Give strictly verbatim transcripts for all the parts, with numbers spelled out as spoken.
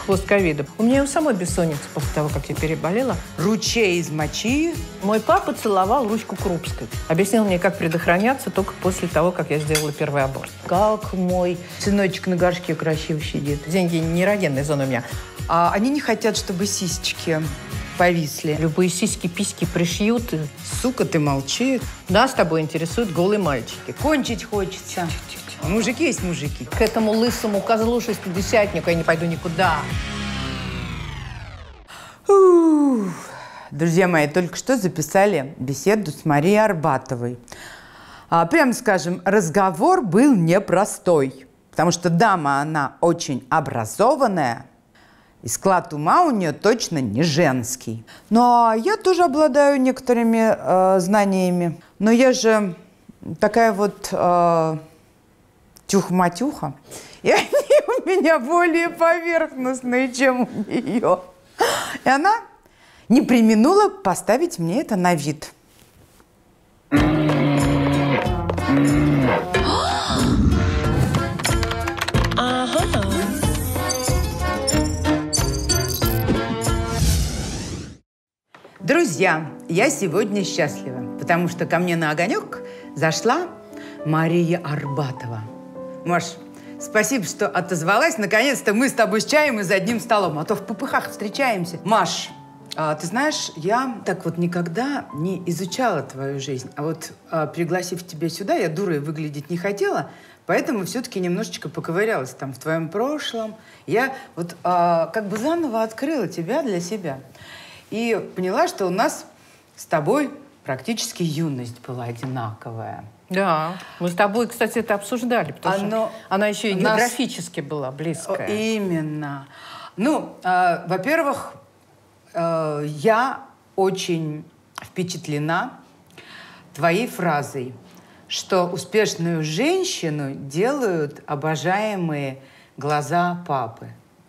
хвост ковида. У меня у самой бессонница после того, как я переболела. Ручей из мочи. Мой папа целовал ручку Крупской. Объяснил мне, как предохраняться только после того, как я сделала первый аборт. Как мой сыночек на горшке красиво сидит. Деньги не эрогенная зона у меня. А они не хотят, чтобы сисечки повисли. Любые сиськи, письки пришьют. Сука, ты молчи. Нас с тобой интересуют голые мальчики. Кончить хочется. Мужики есть мужики. К этому лысому козлу шестидесятнику я не пойду никуда. Ух. Друзья мои, только что записали беседу с Марией Арбатовой. А, прямо скажем, разговор был непростой. Потому что дама, она очень образованная. И склад ума у нее точно не женский. Ну, а я тоже обладаю некоторыми э, знаниями. Но я же такая вот э, тюх-матюха. И они у меня более поверхностные, чем у нее. И она не преминула поставить мне это на вид. Друзья, я сегодня счастлива, потому что ко мне на огонек зашла Мария Арбатова. Маш, спасибо, что отозвалась. Наконец-то мы с тобой с чаем и за одним столом, а то в попыхах встречаемся. Маш, а, ты знаешь, я так вот никогда не изучала твою жизнь, а вот а, пригласив тебя сюда, я дурой выглядеть не хотела, поэтому все-таки немножечко поковырялась там в твоем прошлом. Я вот а, как бы заново открыла тебя для себя. И поняла, что у нас с тобой практически юность была одинаковая. Да, мы с тобой, кстати, это обсуждали, потому Оно, что она еще и нас... географически была близкая. Именно. Ну, э, во-первых, э, я очень впечатлена твоей фразой, что успешную женщину делают обожаемые глаза папы.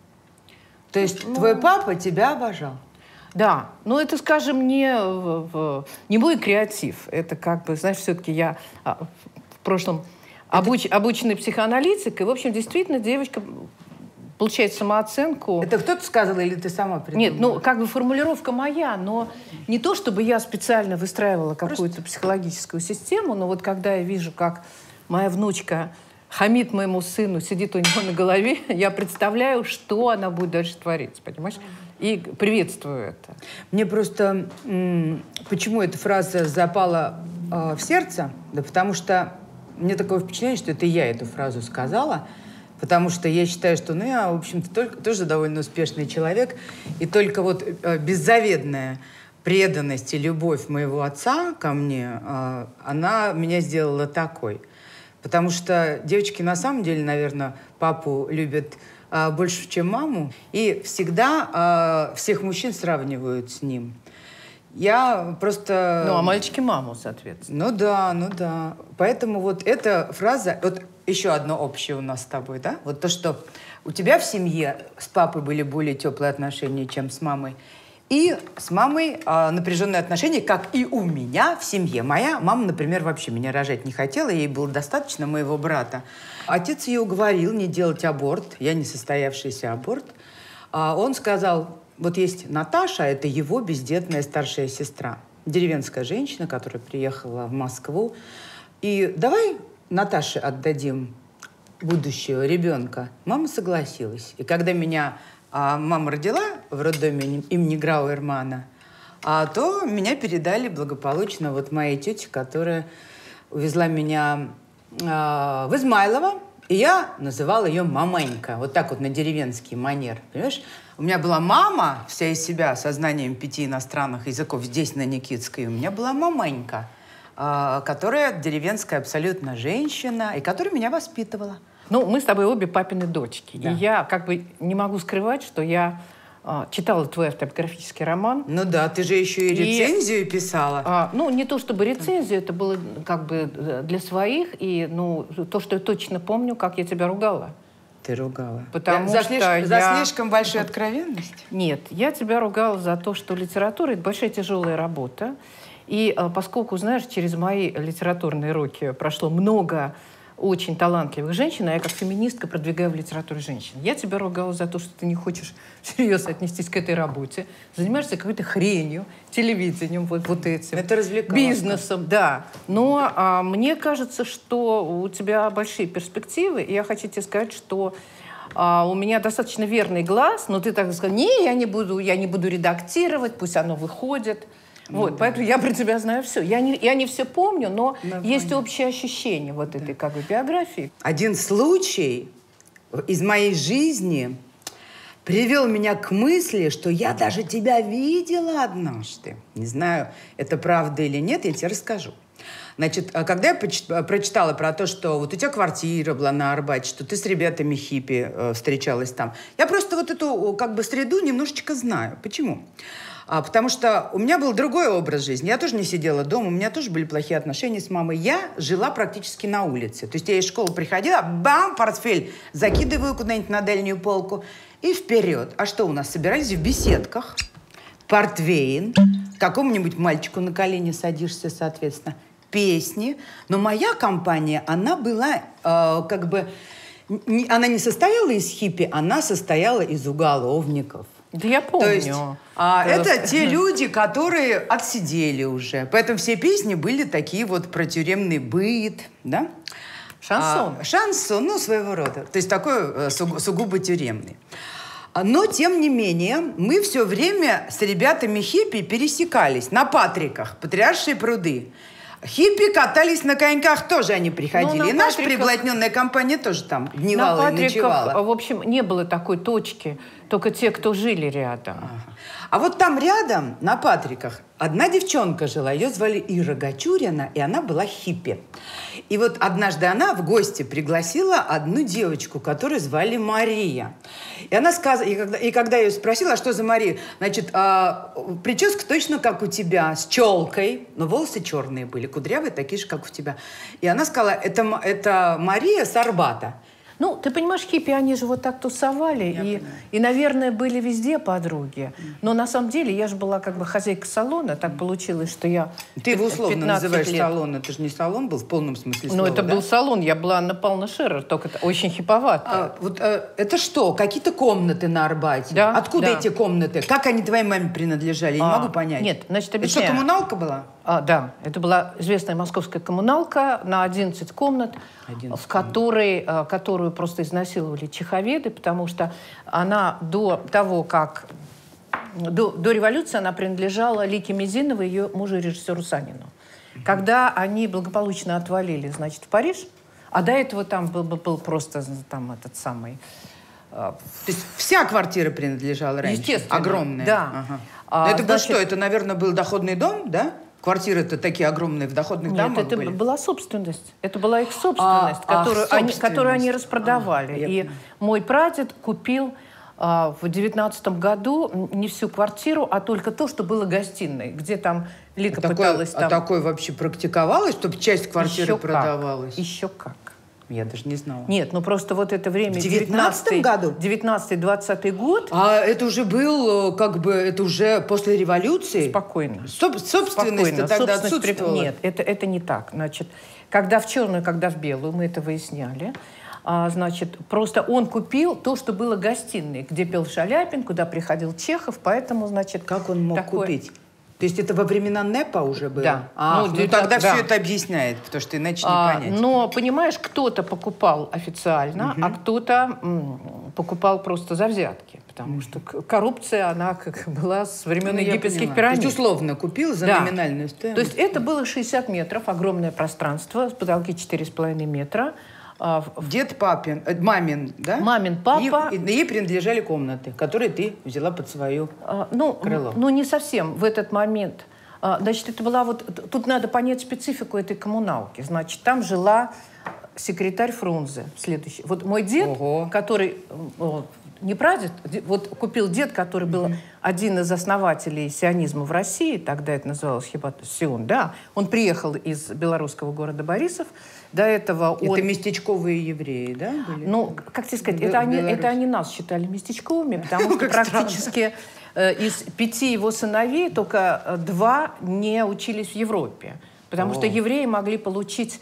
То есть ну... твой папа тебя обожал. Да, но это, скажем, не, в, не мой креатив. Это как бы, знаешь, все-таки я в прошлом обуч, это... обученный психоаналитик, и, в общем, действительно девочка получает самооценку. Это кто-то сказал или ты сама придумала? Нет, ну, как бы формулировка моя, но не то, чтобы я специально выстраивала какую-то психологическую систему, но вот когда я вижу, как моя внучка хамит моему сыну, сидит у него на голове, я представляю, что она будет дальше творить, понимаешь? И приветствую это. Мне просто... Почему эта фраза запала э, в сердце? Да потому что мне такое впечатление, что это я эту фразу сказала, потому что я считаю, что ну, я, в общем-то, только, тоже довольно успешный человек, и только вот э, беззаветная преданность и любовь моего отца ко мне, э, она меня сделала такой. Потому что девочки на самом деле, наверное, папу любят больше, чем маму, и всегда э, всех мужчин сравнивают с ним. Я просто... Ну, а мальчики маму, соответственно. Ну да, ну да. Поэтому вот эта фраза... Вот еще одно общее у нас с тобой, да? Вот то, что у тебя в семье с папой были более теплые отношения, чем с мамой. И с мамой э, напряженные отношения, как и у меня в семье. Моя мама, например, вообще меня рожать не хотела, ей было достаточно моего брата. Отец ее уговорил не делать аборт, я не состоявшийся аборт. А он сказал, вот есть Наташа, это его бездетная старшая сестра, деревенская женщина, которая приехала в Москву. И давай Наташе отдадим будущего ребенка. Мама согласилась. И когда меня а, мама родила в роддоме имени Грауэрмана, а, то меня передали благополучно вот моей тете, которая увезла меня в Измайлово, и я называла ее маманька. Вот так вот на деревенский манер. Понимаешь? У меня была мама, вся из себя, со знанием пяти иностранных языков, здесь, на Никитской. У меня была маманька, которая деревенская абсолютно женщина, и которая меня воспитывала. Ну, мы с тобой обе папины дочки. Да. И я как бы не могу скрывать, что я читала твой автобиографический роман. Ну да, ты же еще и рецензию и, писала. А, ну, не то чтобы рецензию, это было как бы для своих. И, ну, то, что я точно помню, как я тебя ругала. Ты ругала? Потому за, что слишком, я... за слишком большую откровенность? Нет, я тебя ругала за то, что литература – это большая тяжелая работа. И поскольку, знаешь, через мои литературные руки прошло много очень талантливых женщин, а я как феминистка продвигаю в литературе женщин. Я тебя ругала за то, что ты не хочешь всерьез отнестись к этой работе, занимаешься какой-то хренью, телевидением, вот, вот этим. Это развлекаловка. Бизнесом, да. Но а, мне кажется, что у тебя большие перспективы, и я хочу тебе сказать, что а, у меня достаточно верный глаз, но ты так сказала, не, я не буду, я не буду редактировать, пусть оно выходит. Вот, ну, поэтому да. я про тебя знаю все. Я не, я не все помню, но да, есть понятно. Общее ощущение вот да. этой как бы биографии. Один случай из моей жизни привел меня к мысли, что я даже тебя видела однажды. Не знаю, это правда или нет, я тебе расскажу. Значит, когда я прочитала про то, что вот у тебя квартира была на Арбате, что ты с ребятами хиппи э, встречалась там, я просто вот эту как бы среду немножечко знаю. Почему? А, потому что у меня был другой образ жизни. Я тоже не сидела дома, у меня тоже были плохие отношения с мамой. Я жила практически на улице. То есть я из школы приходила, бам, портфель закидываю куда-нибудь на дальнюю полку и вперед. А что у нас? Собирались в беседках, портвейн, какому-нибудь мальчику на колени садишься, соответственно, песни. Но моя компания, она была э, как бы... Не, она не состояла из хиппи, она состояла из уголовников. Да я помню. То есть, а, это те люди, которые отсидели уже. Поэтому все песни были такие вот про тюремный быт, да? Шансон. А, шансон, ну, своего рода. То есть такой суг, сугубо тюремный. Но, тем не менее, мы все время с ребятами хиппи пересекались на Патриках, Патриаршие пруды. Хиппи катались на коньках, тоже они приходили. Ну, и наша Патриках... приблотненная компания тоже там дневала и ночевала. В общем, не было такой точки, только те, кто жили рядом. Ага. А вот там рядом, на Патриках, одна девчонка жила, ее звали Ира Гачурина, и она была хиппи. И вот однажды она в гости пригласила одну девочку, которую звали Мария. И она сказала, и когда, и когда я ее спросила, а что за Мария, значит, а, прическа точно как у тебя, с челкой, но волосы черные были, кудрявые, такие же, как у тебя. И она сказала, это, это Мария с Арбата. Ну, ты понимаешь, хиппи, они же вот так тусовали, и, и, наверное, были везде подруги. Но на самом деле я же была как бы хозяйка салона, так получилось, что я Ты его условно называешь лет. салон, это же не салон был в полном смысле слова, Ну, это да? был салон, я была Анна Павловна Шерер, только это очень хиповато. А, вот, а, это что, какие-то комнаты на Арбате? Да, Откуда да. эти комнаты? Как они твоей маме принадлежали? Я а, не могу понять. Нет, значит, Это объясняю. что, коммуналка была? А, да, это была известная московская коммуналка на одиннадцать комнат, одиннадцать в которой, которую просто изнасиловали чеховеды, потому что она до того, как... До, до революции она принадлежала Лике Мизиновой, ее мужу, режиссеру Санину. Mm-hmm. Когда они благополучно отвалили, значит, в Париж, а до этого там был, был просто там этот самый... То есть вся квартира принадлежала раньше? Естественно. Огромная? Да. Ага. А, это значит, был что? Это, наверное, был доходный дом, да? Квартиры-то такие огромные в доходных Нет, домах это были? была собственность. Это была их собственность, а, которую, а, они, которую они распродавали. А, И мой прадед купил а, в девятнадцатом году не всю квартиру, а только то, что было гостиной, где там Лика а пыталась... Такое, там... А такое вообще практиковалось, чтобы часть квартиры Еще продавалась? Как. Еще как. Я даже не знала. Нет, ну просто вот это время... В девятнадцатом году? девятнадцатый-двадцатый год. А это уже был, как бы, это уже после революции? Спокойно. Соб собственность-то тогда отсутствовала? Нет, это, это не так. Значит, когда в черную, когда в белую, мы это выясняли. А, значит, просто он купил то, что было гостиной, где пел Шаляпин, куда приходил Чехов, поэтому, значит... Как он мог такое... купить? То есть это во времена НЭПа уже было? Да. А, ну, ну тогда да. все это объясняет, потому что иначе не а, понять. Но, понимаешь, кто-то покупал официально, угу. а кто-то покупал просто за взятки. Потому угу. что коррупция, она как была с времен ну, египетских пирамид. То есть условно купил за да. номинальную стоимость? То есть это было шестьдесят метров, огромное пространство, с потолки четыре с половиной метра. Дед папин, мамин, да? Мамин папа. Ей, ей принадлежали комнаты, которые ты взяла под свою а, ну, крыло. Ну, не совсем в этот момент. А, значит, это была вот... Тут надо понять специфику этой коммуналки. Значит, там жила секретарь Фрунзе. Следующий. Вот мой дед, Ого. который... Не прадед, вот купил дед, который был mm-hmm. один из основателей сионизма в России, тогда это называлось Хибат Сион, да. Он приехал из белорусского города Борисов. До этого это он... местечковые евреи, да? Были? Ну, как тебе сказать, это они, это они нас считали местечковыми, потому что практически из пяти его сыновей только два не учились в Европе. Потому что евреи могли получить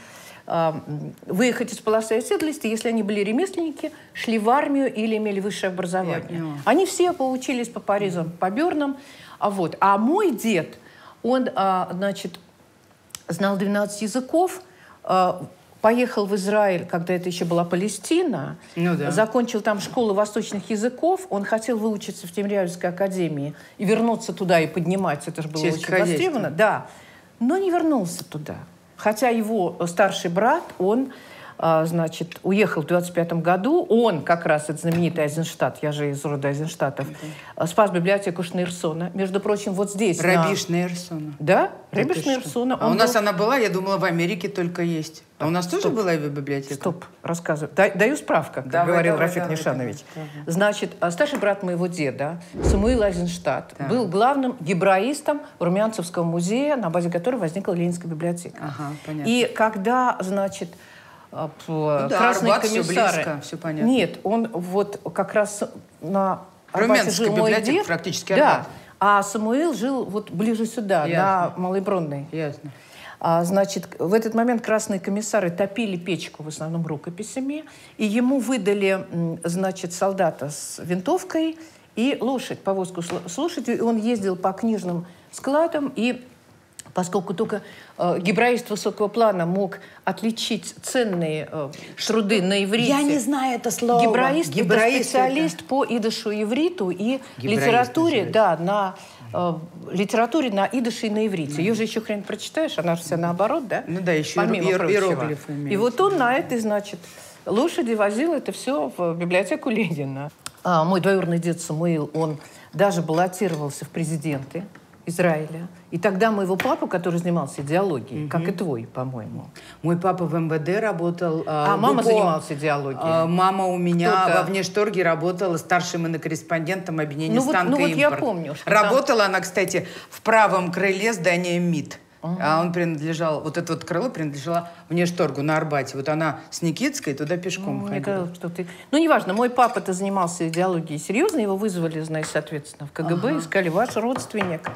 э, выехать из полосы оседлости, если они были ремесленники, шли в армию или имели высшее образование. Они все поучились по Паризам, по Бернам. А, вот. а мой дед, он, э, значит, знал двенадцать языков, э, поехал в Израиль, когда это еще была Палестина, ну, да. закончил там школу восточных языков, он хотел выучиться в Тимирязевской академии и вернуться туда и поднимать, это же было Честь очень востребовано, да, но не вернулся туда. Хотя его старший брат, он, а, значит, уехал в двадцать пятом году, он как раз, это знаменитый Айзенштадт, я же из рода Айзенштадтов, okay. спас библиотеку Шнейрсона. Между прочим, вот здесь... Раби на... Шнейрсона. Да, Раби Шнейрсона. А у нас был... она была, я думала, в Америке только есть. А у нас Стоп. тоже была библиотека? Стоп, рассказываю. Да, даю справку, как давай, говорил давай, Рафик давай, Нишанович. Давай. Значит, старший брат моего деда, Самуил Айзенштадт, да. был главным гебраистом Румянцевского музея, на базе которого возникла Ленинская библиотека. Ага, понятно. И когда, значит, ну, да, красные Арбат, комиссары... Все близко, все понятно. Нет, он вот как раз на Арбате жил мой дед. Практически Арбат. Да, а Самуил жил вот ближе сюда, Ясно. на Малой Бронной. Ясно. А, значит, в этот момент красные комиссары топили печку в основном рукописями, и ему выдали, значит, солдата с винтовкой и лошадь, повозку с лошадью, и он ездил по книжным складам, и поскольку только э, гебраист высокого плана мог отличить ценные э, труды на иврите. Я не знаю это слово. Гебраист, гебраист это специалист это... по идышу ивриту и гебраист, литературе, да, на э, литературе на идыше и на иврите. Mm. Ее же еще хрен прочитаешь, она же вся наоборот, да? Ну да, еще Помимо иероглифы. И вот он на этой, значит, лошади возил это все в библиотеку Ленина. А, мой двоюродный дед Самуил, он даже баллотировался в президенты Израиля. И тогда моего папу, который занимался идеологией, угу. как и твой, по-моему. Мой папа в эм вэ дэ работал. А, а мама занималась идеологией. А, мама у меня во внешторге работала старшим инокорреспондентом объединения ну, «Станка вот, ну, импорт». Вот я помню, что работала там... она, кстати, в правом крыле здания МИД. Uh-huh. А он принадлежал, вот это вот крыло принадлежало внешторгу на Арбате. Вот она с Никитской туда пешком ну, ходила. Мне что ты... Ну, неважно, мой папа-то занимался идеологией серьезно, его вызвали, значит, соответственно, в ка гэ бэ, uh-huh. и сказали, ваш родственник.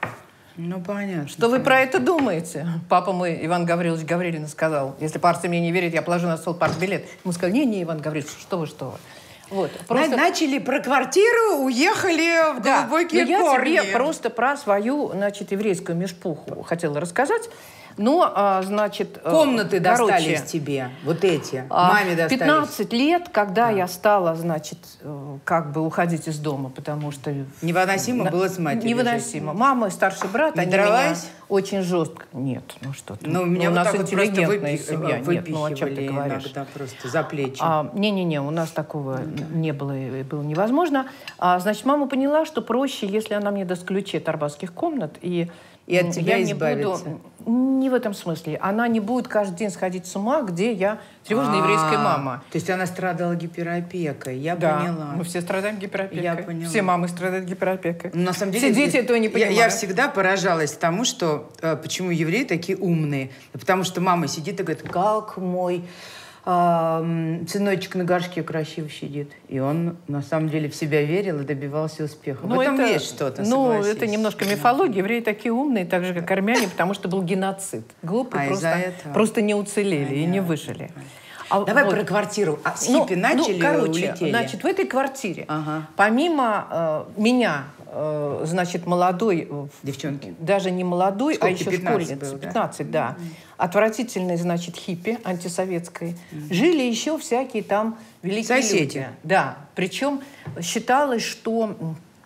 Ну, понятно. Что вы про это думаете? Папа мой, Иван Гаврилович Гаврилин, сказал, если партия мне не верит, я положу на стол партбилет. Ему сказали, не-не, Иван Гаврилович, что вы, что вы. Вот, просто... Начали про квартиру, уехали в да, глубокие я корни. Я тебе просто про свою, значит, еврейскую межпуху хотела рассказать. Но, а, значит... Комнаты короче, достались тебе, вот эти, а, маме достались. пятнадцать лет, когда да. я стала, значит, как бы уходить из дома, потому что... Невыносимо на... было с матерью. Невыносимо. Жить. Мама и старший брат, не они дралась? меня очень жестко... Нет, ну что ты. Ну, у меня ну, вот у нас так интеллигентная вот семья. Нет, ну о чем ты говоришь? Иногда просто за плечи. А, не-не-не, у нас такого mm-hmm. не было и было невозможно. А, значит, мама поняла, что проще, если она мне даст ключи от арбатских комнат, и... И от тебя я избавиться. Не буду, не в этом смысле. Она не будет каждый день сходить с ума, где я тревожная еврейская мама. То есть она страдала гиперопекой. Я да, поняла. Мы все страдаем гиперопекой. Я поняла. Все мамы страдают гиперопекой. Но на самом деле, все дети этого не понимают. Я, я всегда поражалась тому, что почему евреи такие умные. Потому что мама сидит и говорит, как мой сыночек на горшке красиво сидит. И он, на самом деле, в себя верил и добивался успеха. Ну, в этом это, есть что-то, Ну, согласись. это немножко мифология. Евреи такие умные, так же, как армяне, потому что был геноцид. Глупые а просто, просто не уцелели Понятно. и не выжили. А, Давай вот. про квартиру. А с хиппи ну, начали, ну, короче, улетели? Значит, в этой квартире, ага. помимо э, меня, э, значит, молодой... Девчонки. Даже не молодой, Сколько? а еще школьница. Был, пятнадцать, да. да. Mm-hmm. Отвратительной, значит, хиппи антисоветской. Mm-hmm. Жили еще всякие там великие Соседи. люди. Да. Причем считалось, что...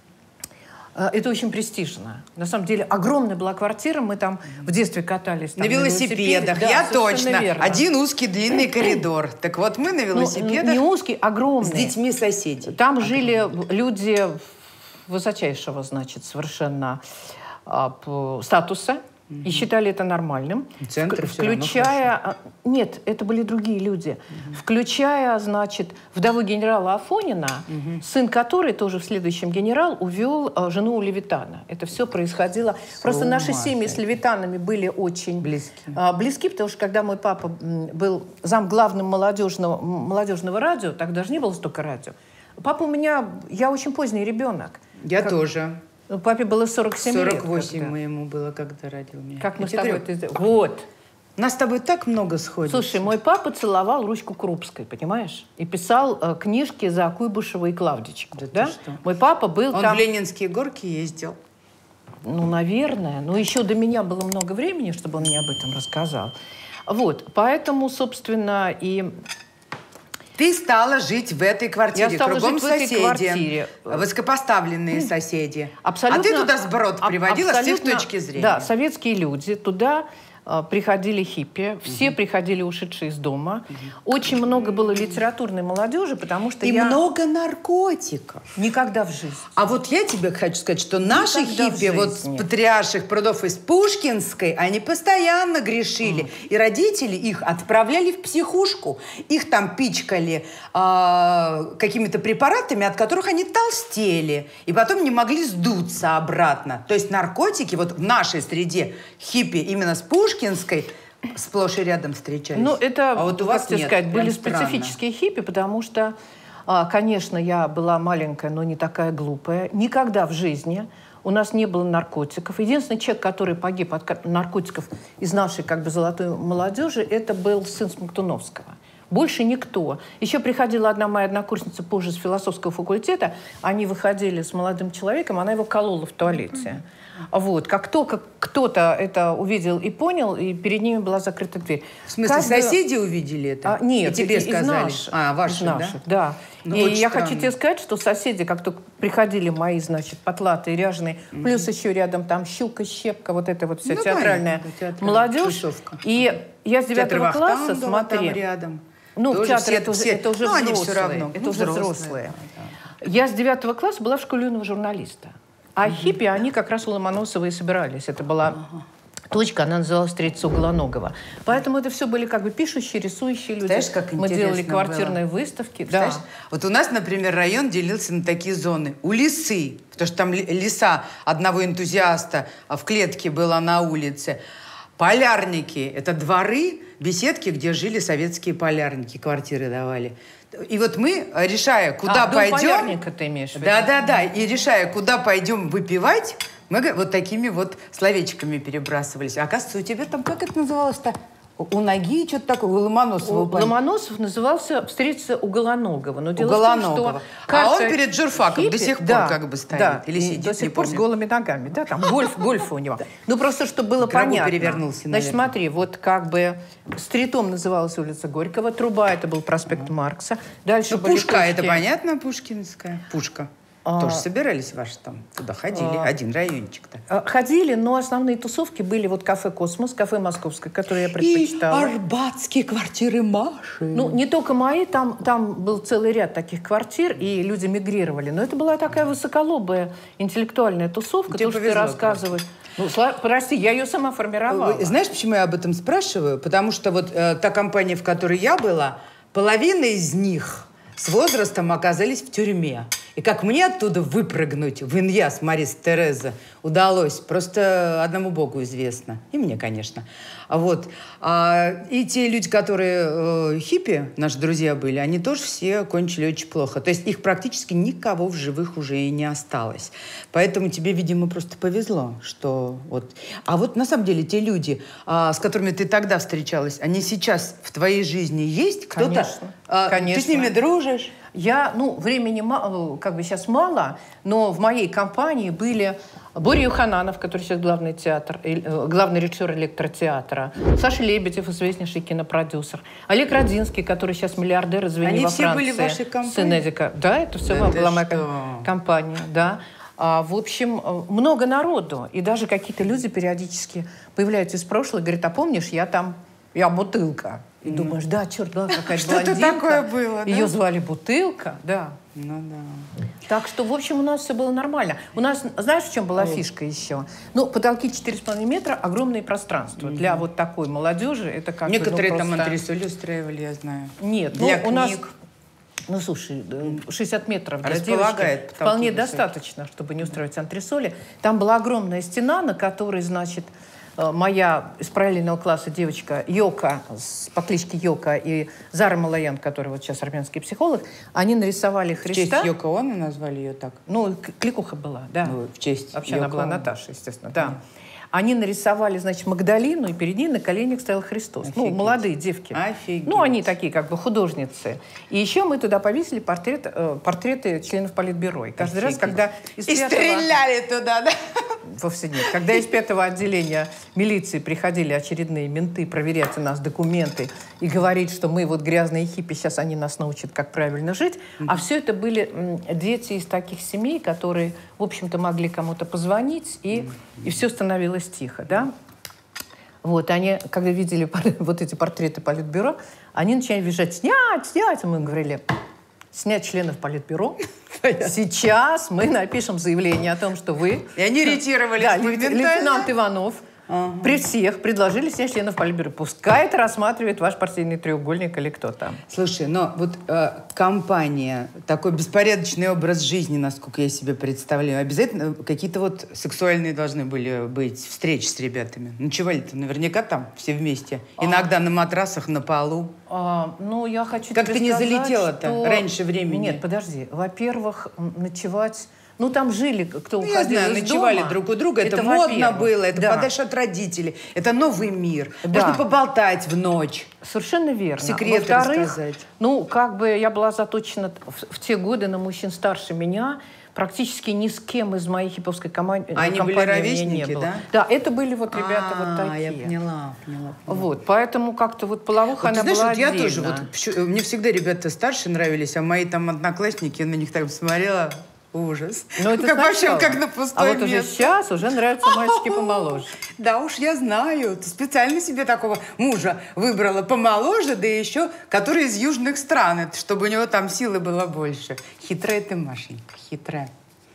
Это очень престижно. На самом деле, огромная была квартира. Мы там в детстве катались. Там, на велосипедах. На Я точно. Верно. Один узкий длинный коридор. Так вот, мы на велосипедах. Ну, не узкий, огромный. С детьми соседей. Там огромный. Жили люди высочайшего, значит, совершенно а, статуса. Mm-hmm. И считали это нормальным. Центр включая... Нет, это были другие люди. Mm-hmm. Включая, значит, вдову генерала Афонина, mm-hmm. сын которой, тоже в следующем генерал, увел а, жену у Левитана. Это все происходило... С Просто наши семьи с Левитанами были очень близки. А, близки, потому что когда мой папа был замглавным молодежного, молодежного радио, тогда же не было столько радио. Папа у меня... Я очень поздний ребенок. Я как... тоже. Папе было сорок семь лет. сорок восемь моему было, когда родил меня. Как мы с тобой это сделали? Вот. У нас с тобой так много сходится. Слушай, мой папа целовал ручку Крупской, понимаешь? И писал э, книжки за Куйбышева и Клавдичку. Да, да? Мой папа был Он там... в Ленинские горки ездил. Ну, наверное. Но еще до меня было много времени, чтобы он мне об этом рассказал. Вот. Поэтому, собственно, и... Ты стала жить в этой квартире. Я стала Кругом жить в этой соседи. квартире. Высокопоставленные соседи. Абсолютно, а ты туда сброд приводила с их точки зрения. Да, советские люди. Туда э, приходили хиппи. Все угу. приходили ушедшие из дома. Угу. Очень много было литературной молодежи, потому что И я... много наркотиков. Никогда в жизни. А вот я тебе хочу сказать, что наши Никогда хиппи, вот с патриарших прудов из Пушкинской, они постоянно грешили. Mm. И родители их отправляли в психушку. Их там пичкали э, какими-то препаратами, от которых они толстели. И потом не могли сдуться обратно. То есть наркотики вот в нашей среде хиппи именно с Пушкинской сплошь и рядом встречались. Ну, это, а вот у вас нет, сказать, были странно. специфические хиппи, потому что, конечно, я была маленькая, но не такая глупая. Никогда в жизни у нас не было наркотиков. Единственный человек, который погиб от наркотиков из нашей как бы золотой молодежи, это был сын Смоктуновского. Больше никто. Еще приходила одна моя однокурсница позже с философского факультета. Они выходили с молодым человеком, она его колола в туалете. Вот. Как только кто-то это увидел и понял, и перед ними была закрыта дверь. В смысле, как соседи бы... увидели это? А, нет, и тебе из, сказали? Из наших, а, ваших, из наших, да? да. Ну, и я странно. хочу тебе сказать, что соседи, как только приходили мои, значит, потлатые, ряженые, mm-hmm. плюс еще рядом там щука, щепка, вот эта вот вся ну, понятно, театральная, театральная молодежь. тусовка. И я с девятого класса, смотри... рядом. Ну, тоже в театре все, это, все, это уже ну, взрослые. Они все равно. Это ну, уже взрослые. взрослые. Да. Я с девятого класса была в школе юного журналиста. А угу. хиппи, они как раз у Ломоносова и собирались. Это была ага. точка, она называлась «Третья Уголоногова». Поэтому это все были как бы пишущие, рисующие люди. Знаешь, как Мы делали было. квартирные выставки. Да. Вот у нас, например, район делился на такие зоны. У Лисы, потому что там лиса одного энтузиаста в клетке была на улице. Полярники – это дворы, беседки, где жили советские полярники, квартиры давали. И вот мы, решая, куда а, пойдем... дом полярника ты имеешь в виду? Да-да-да. И решая, куда пойдем выпивать, мы вот такими вот словечками перебрасывались. А оказывается, у тебя там, как это называлось-то? У ноги что-то такое, у Ломоносова. У Ломоносов назывался «Встретиться у Голоногова». Но у Голоногова. А он перед журфаком хиппи, до сих пор да, как бы стоит. Да, или сидит, до сих пор помню. с голыми ногами. Да, там гольф, гольф у него. Ну, просто, чтобы было понятно. перевернулся, Значит, смотри, вот как бы Стритом называлась улица Горького, Труба – это был проспект Маркса. Дальше ну, Пушка – это понятно, Пушкинская. Пушка. А, тоже собирались ваши там, туда ходили, а, один райончик-то. Ходили, но основные тусовки были вот кафе «Космос», кафе «Московское», которое я предпочитала. И арбатские квартиры Маши. Ну, не только мои, там, там был целый ряд таких квартир, и люди мигрировали. Но это была такая высоколобая интеллектуальная тусовка, то, что ты рассказываешь. Ну, прости, я ее сама формировала. Знаешь, почему я об этом спрашиваю? Потому что вот э, та компания, в которой я была, половина из них с возрастом оказались в тюрьме. И как мне оттуда выпрыгнуть в Иньяс, Марис Тереза, удалось, просто одному Богу известно. И мне, конечно. А вот. А, и те люди, которые э, хиппи, наши друзья были, они тоже все кончили очень плохо. То есть их практически никого в живых уже и не осталось. Поэтому тебе, видимо, просто повезло, что вот... А вот на самом деле те люди, а, с которыми ты тогда встречалась, они сейчас в твоей жизни есть? Кто-то? Конечно. А, Конечно. Ты с ними дружишь? Я, ну, времени мало, как бы сейчас мало, но в моей компании были Боря Юхананов, который сейчас главный театр, главный режиссер электротеатра, Саша Лебедев, известнейший кинопродюсер, Олег Родзинский, который сейчас миллиардер, извини, во Франции. Они все были в вашей компании? Сын Эдика. Да, это все да была моя что? компания, да. А, в общем, много народу, и даже какие-то люди периодически появляются из прошлого и говорят, а помнишь, я там, я бутылка. И mm. думаешь, да, черт, была какая-то блондинка. Что-то такое было, да? Ее звали Бутылка, да. Ну да. Так что, в общем, у нас все было нормально. У нас, знаешь, в чем была mm. фишка еще? Ну, потолки четыре с половиной метра, огромное пространство. Mm-hmm. Для вот такой молодежи это как Некоторые бы, ну, там просто... антресоли устраивали, я знаю. Нет, для ну, книг. У нас... Ну, слушай, шестьдесят метров для девочки вполне достаточно, чтобы не устраивать антресоли. Там была огромная стена, на которой, значит, моя из параллельного класса девочка Йока, по кличке Йока, и Зара Малаян, которая вот сейчас армянский психолог, они нарисовали Христа. В честь Йоко Оно назвали ее так? Ну, кликуха была, да. Ну, в честь Вообще Йоко она была Оно. Наташа, естественно, да. Они нарисовали, значит, Магдалину, и перед ней на коленях стоял Христос. Офигеть. Ну, молодые девки. Офигеть. Ну, они такие, как бы, художницы. И еще мы туда повесили портрет, э, портреты членов Политбюро. И каждый Офигеть. раз, когда... Из И пятого... стреляли туда, да? Вовсе нет. Когда из пятого отделения милиции приходили очередные менты проверять у нас документы и говорить, что мы вот грязные хиппи, сейчас они нас научат, как правильно жить. Mm-hmm. А все это были м, дети из таких семей, которые, в общем-то, могли кому-то позвонить, и, mm-hmm. и все становилось тихо, да? Вот, они, когда видели вот эти портреты Политбюро, они начали визжать: снять, снять. А мы говорили: снять членов Политбюро. Сейчас мы напишем заявление о том, что вы... И они ретировались да, моментально. Лейтенант Иванов ага. при всех предложили снять членов Политбюро. Пускай это рассматривает ваш партийный треугольник или кто там. Слушай, но вот э, компания, такой беспорядочный образ жизни, насколько я себе представляю, обязательно какие-то вот сексуальные должны были быть встречи с ребятами. Ночевали-то наверняка там все вместе. А. Иногда на матрасах, на полу. А, ну, я хочу Как тебе ты не сказать, залетела-то что... раньше времени? Нет, подожди. Во-первых, ночевать... Ну, там жили, кто ну, уходил я знаю, из ночевали дома. друг у друга. Это, это модно было, это да. подальше от родителей. Это новый мир. Да. Можно поболтать в ночь. Совершенно верно. Секреты рассказать. Ну, как бы я была заточена в, в те годы на мужчин старше меня. Практически ни с кем из моей хиповской команды а они были ровесники, не было. да? Да, это были вот ребята а, вот такие. я поняла, поняла, поняла. Вот, поэтому как-то вот половуха вот, она знаешь, была вот я отдельно. тоже, вот, мне всегда ребята старше нравились, а мои там одноклассники, на них так смотрела, ужас. Но это как вообще как на пустой А вот место. уже сейчас уже нравятся мальчики помоложе. Да уж, я знаю. Ты специально себе такого мужа выбрала помоложе, да еще который из южных стран, это, чтобы у него там силы было больше. Хитрая ты, Машенька, хитрая.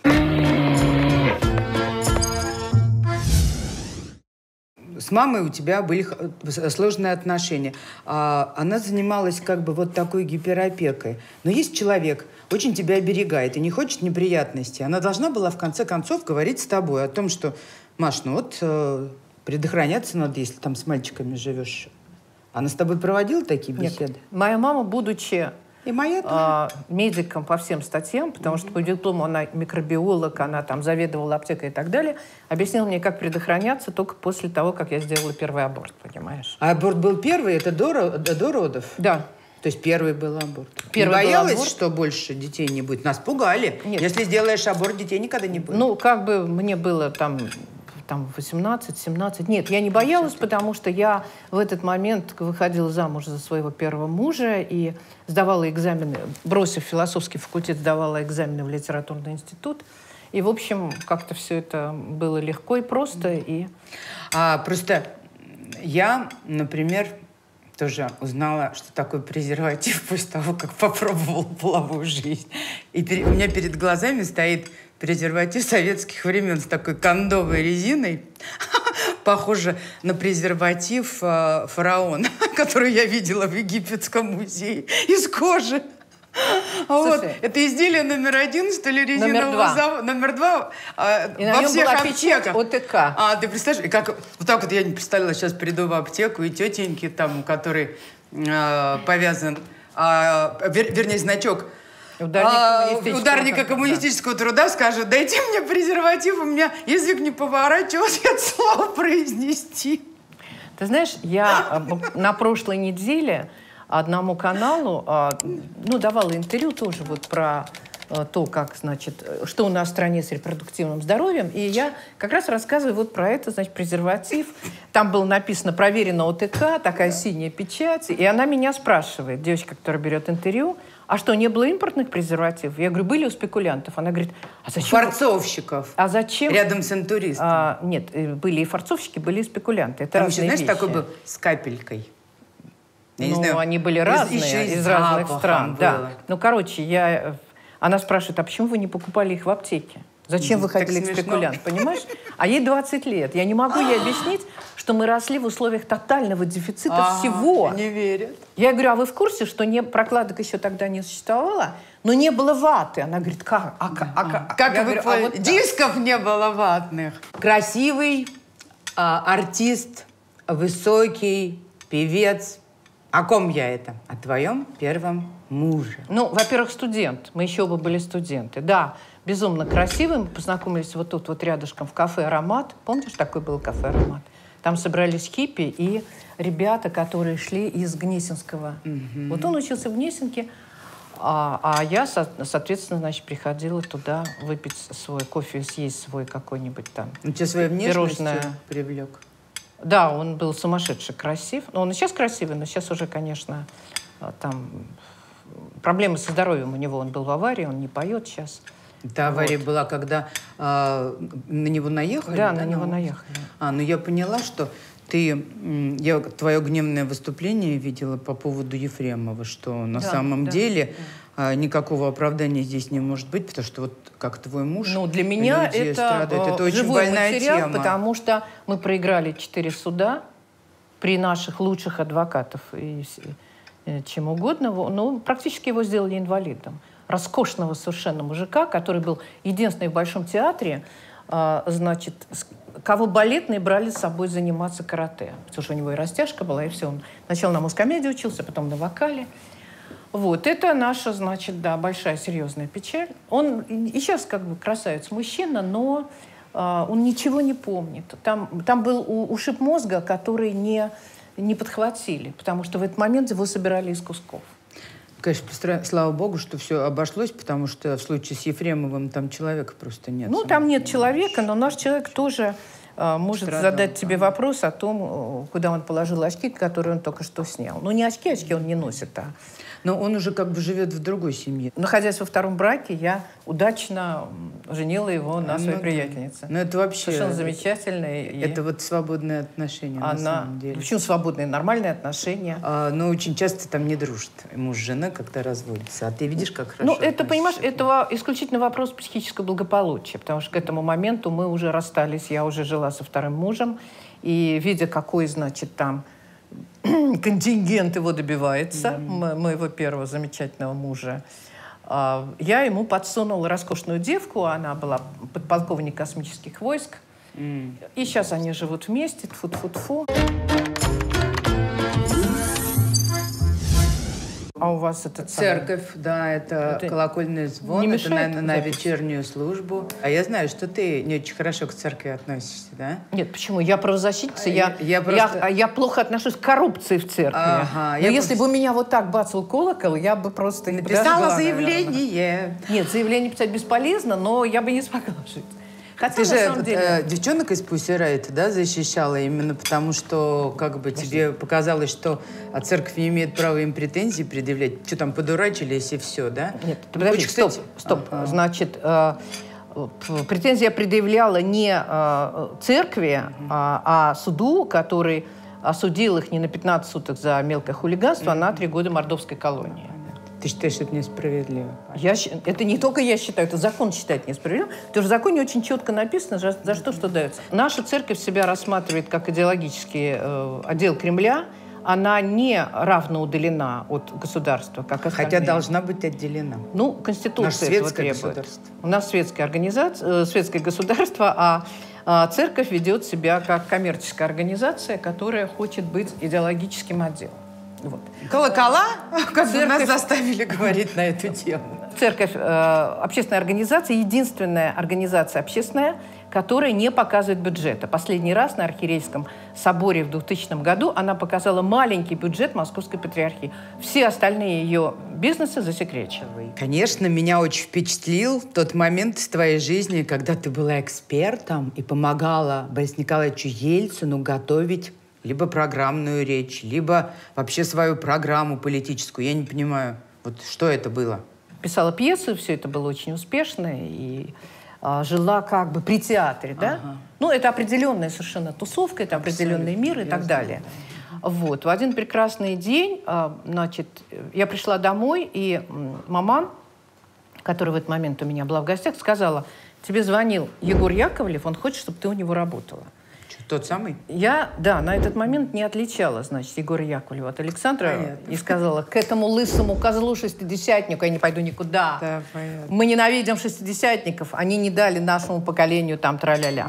С мамой у тебя были сложные отношения. Она занималась как бы вот такой гиперопекой. Но есть человек, очень тебя оберегает и не хочет неприятностей. Она должна была в конце концов говорить с тобой о том, что, Маш, ну вот предохраняться надо, если там с мальчиками живешь. Она с тобой проводила такие беседы? Нет. Моя мама, будучи и моя а, медиком по всем статьям, потому mm-hmm. что по диплому она микробиолог, она там заведовала аптекой и так далее, объяснила мне, как предохраняться только после того, как я сделала первый аборт, понимаешь? А аборт был первый? Это до, до родов? Да. То есть первый был аборт. Первый не боялась, был аборт. Что больше детей не будет? Нас пугали. Нет. Если сделаешь аборт, детей никогда не будет. Ну, как бы мне было там... там восемнадцать-семнадцать. Нет, я не боялась, потому что я в этот момент выходила замуж за своего первого мужа и сдавала экзамены, бросив философский факультет, сдавала экзамены в литературный институт. И, в общем, как-то все это было легко и просто. И... А, просто я, например, тоже узнала, что такое презерватив после того, как попробовала половую жизнь. И у меня перед глазами стоит презерватив советских времен с такой кондовой резиной, похоже на презерватив э, фараона, который я видела в Египетском музее, из кожи. Вот. Это изделие номер один, что ли, резинового завода. Номер два. Э, и во на нем всех была аптеках. ОТК. А, ты представляешь, как, вот так вот я не представила, сейчас приду в аптеку, и тетеньки там, у которой э, повязан, э, вер, вернее, значок, Ударник а, коммунистического, ударника коммунистического да. труда скажет: дайте мне презерватив, у меня язык не поворачивался это слово произнести. Ты знаешь, я на прошлой неделе одному каналу ну, давала интервью тоже вот про то, как, значит, что у нас в стране с репродуктивным здоровьем. И я как раз рассказываю вот про это, значит, презерватив. Там было написано «Проверено ОТК», такая синяя печать. И она меня спрашивает, девочка, которая берет интервью: а что, не было импортных презервативов? Я говорю, были у спекулянтов. Она говорит, а зачем? Форцовщиков. А зачем? Рядом с интуристом. А, нет, были и форцовщики, были и спекулянты. Это Там разные еще, знаешь, вещи. такой был с капелькой. Я ну, не знаю, они были разные, из, из разных стран. Было. Да. Ну, короче, я... она спрашивает, а почему вы не покупали их в аптеке? Зачем вы ходили к спекулянту, понимаешь? А ей двадцать лет. Я не могу ей объяснить, что мы росли в условиях тотального дефицита а, всего. Не верят. Я говорю, а вы в курсе, что не, прокладок еще тогда не существовало, но не было ваты? Она говорит, как? А, а, а, как я вы говорю, поняли? а вот Дисков не было ватных. Красивый, а, артист, высокий, певец. О ком я это? О твоем первом муже. Ну, во-первых, студент. Мы еще оба были студенты. Да, безумно красивый. Мы познакомились вот тут вот рядышком в кафе «Аромат». Помнишь, такое было кафе «Аромат»? Там собрались хиппи и ребята, которые шли из Гнесинского. Mm-hmm. Вот он учился в Гнесинке, а, а я, соответственно, значит, приходила туда выпить свой кофе, съесть свой какой-нибудь там Он тебя своей внешностью пирожное. привлек? Да, он был сумасшедше красив. Ну, он и сейчас красивый, но сейчас уже, конечно, там проблемы со здоровьем у него. Он был в аварии, он не поет сейчас. Эта авария вот. была, когда а, на него наехали? Да, да, на него ну, наехали. А, ну я поняла, что ты... Я твое гневное выступление видела по поводу Ефремова, что на да, самом да, деле да. А, никакого оправдания здесь не может быть, потому что вот как твой муж... Ну, для меня это, это очень живой больная материал, тема. потому что мы проиграли четыре суда при наших лучших адвокатов и чем угодно. Ну, практически его сделали инвалидом. Роскошного совершенно мужика, который был единственный в Большом театре, значит, кого балетные брали с собой заниматься карате. Потому что у него и растяжка была, и все. Он сначала на мускомедии учился, потом на вокале. Вот, это наша, значит, да, большая серьезная печаль. Он и сейчас как бы красавец-мужчина, но а, он ничего не помнит. Там, там был ушиб мозга, который не, не подхватили, потому что в этот момент его собирали из кусков. Конечно, слава богу, что все обошлось, потому что в случае с Ефремовым там человека просто нет. Ну, там нет человека, но наш человек тоже а, может Страдал, задать тебе да. вопрос о том, куда он положил очки, которые он только что снял. Ну, не очки, очки он не носит, а... Но он уже как бы живет в другой семье. Находясь во втором браке, я удачно женила его на своей ну, приятельнице. Ну, это вообще... Совершенно замечательная. Это вот свободные отношения, она, на самом деле. Почему свободные? Нормальные отношения. А, но очень часто там не дружат муж с женой, когда разводятся. А ты видишь, как хорошо. Ну, это, понимаешь, это исключительно вопрос психического благополучия, потому что к этому моменту мы уже расстались, я уже жила со вторым мужем, и видя, какой, значит, там контингент его добивается, mm-hmm. моего первого замечательного мужа, я ему подсунула роскошную девку, она была подполковник космических войск, mm. и сейчас они живут вместе, тфу-тфу-тфу. А у вас это... Церковь, да, это, это колокольный звон, не это, наверное, на запись? вечернюю службу. А я знаю, что ты не очень хорошо к церкви относишься, да? Нет, почему? Я правозащитница, я, я, я, просто... я, я плохо отношусь к коррупции в церкви. Ага, Но если просто... бы у меня вот так бацал колокол, я бы просто... Написала заявление. Наверное. Нет, заявление писать бесполезно, но я бы не смогла жить. Хотя, ты же самом деле... э, девчонок из Pussy Riot, да, защищала именно потому, что как бы Подожди. тебе показалось, что церковь не имеет права им претензий предъявлять. Что там, подурачились и все, да? Нет, подожди, Очень, стоп, кстати... стоп. Ага. Значит, э, претензия предъявляла не э, церкви, uh-huh. а, а суду, который осудил их не на пятнадцать суток за мелкое хулиганство, uh-huh. а на три года мордовской колонии. Ты считаешь, что это несправедливо? Я, это не только я считаю, это закон считает несправедливым. Потому что в законе очень четко написано, за, за что что дается. Наша церковь себя рассматривает как идеологический э, отдел Кремля. Она не равно удалена от государства, как остальные. Хотя должна быть отделена. Ну, Конституция этого требует. У нас светская организация, э, светское государство, а, а церковь ведет себя как коммерческая организация, которая хочет быть идеологическим отделом. Вот. Колокола, как Церковь... нас заставили говорить на эту тему. Церковь э, общественная организация, единственная организация общественная, которая не показывает бюджета. Последний раз на Архиерейском соборе в двухтысячном году она показала маленький бюджет Московской патриархии. Все остальные ее бизнесы засекречены. Конечно, меня очень впечатлил тот момент в твоей жизни, когда ты была экспертом и помогала Борису Николаевичу Ельцину готовить либо программную речь, либо вообще свою программу политическую. Я не понимаю, вот что это было? Писала пьесу, все это было очень успешно, и а, жила как бы при театре, да? Ага. Ну, это определенная совершенно тусовка, это определенный мир и так далее. Вот. В один прекрасный день, а, значит, я пришла домой, и мама, которая в этот момент у меня была в гостях, сказала: тебе звонил Егор Яковлев, он хочет, чтобы ты у него работала. Тот самый? Я, да, на этот момент не отличала, значит, Егора Яковлева от Александра. Понятно. И сказала: к этому лысому козлу шестидесятнику я не пойду никуда. Да, понятно. Мы ненавидим шестидесятников, они не дали нашему поколению там тра-ля-ля. Ага.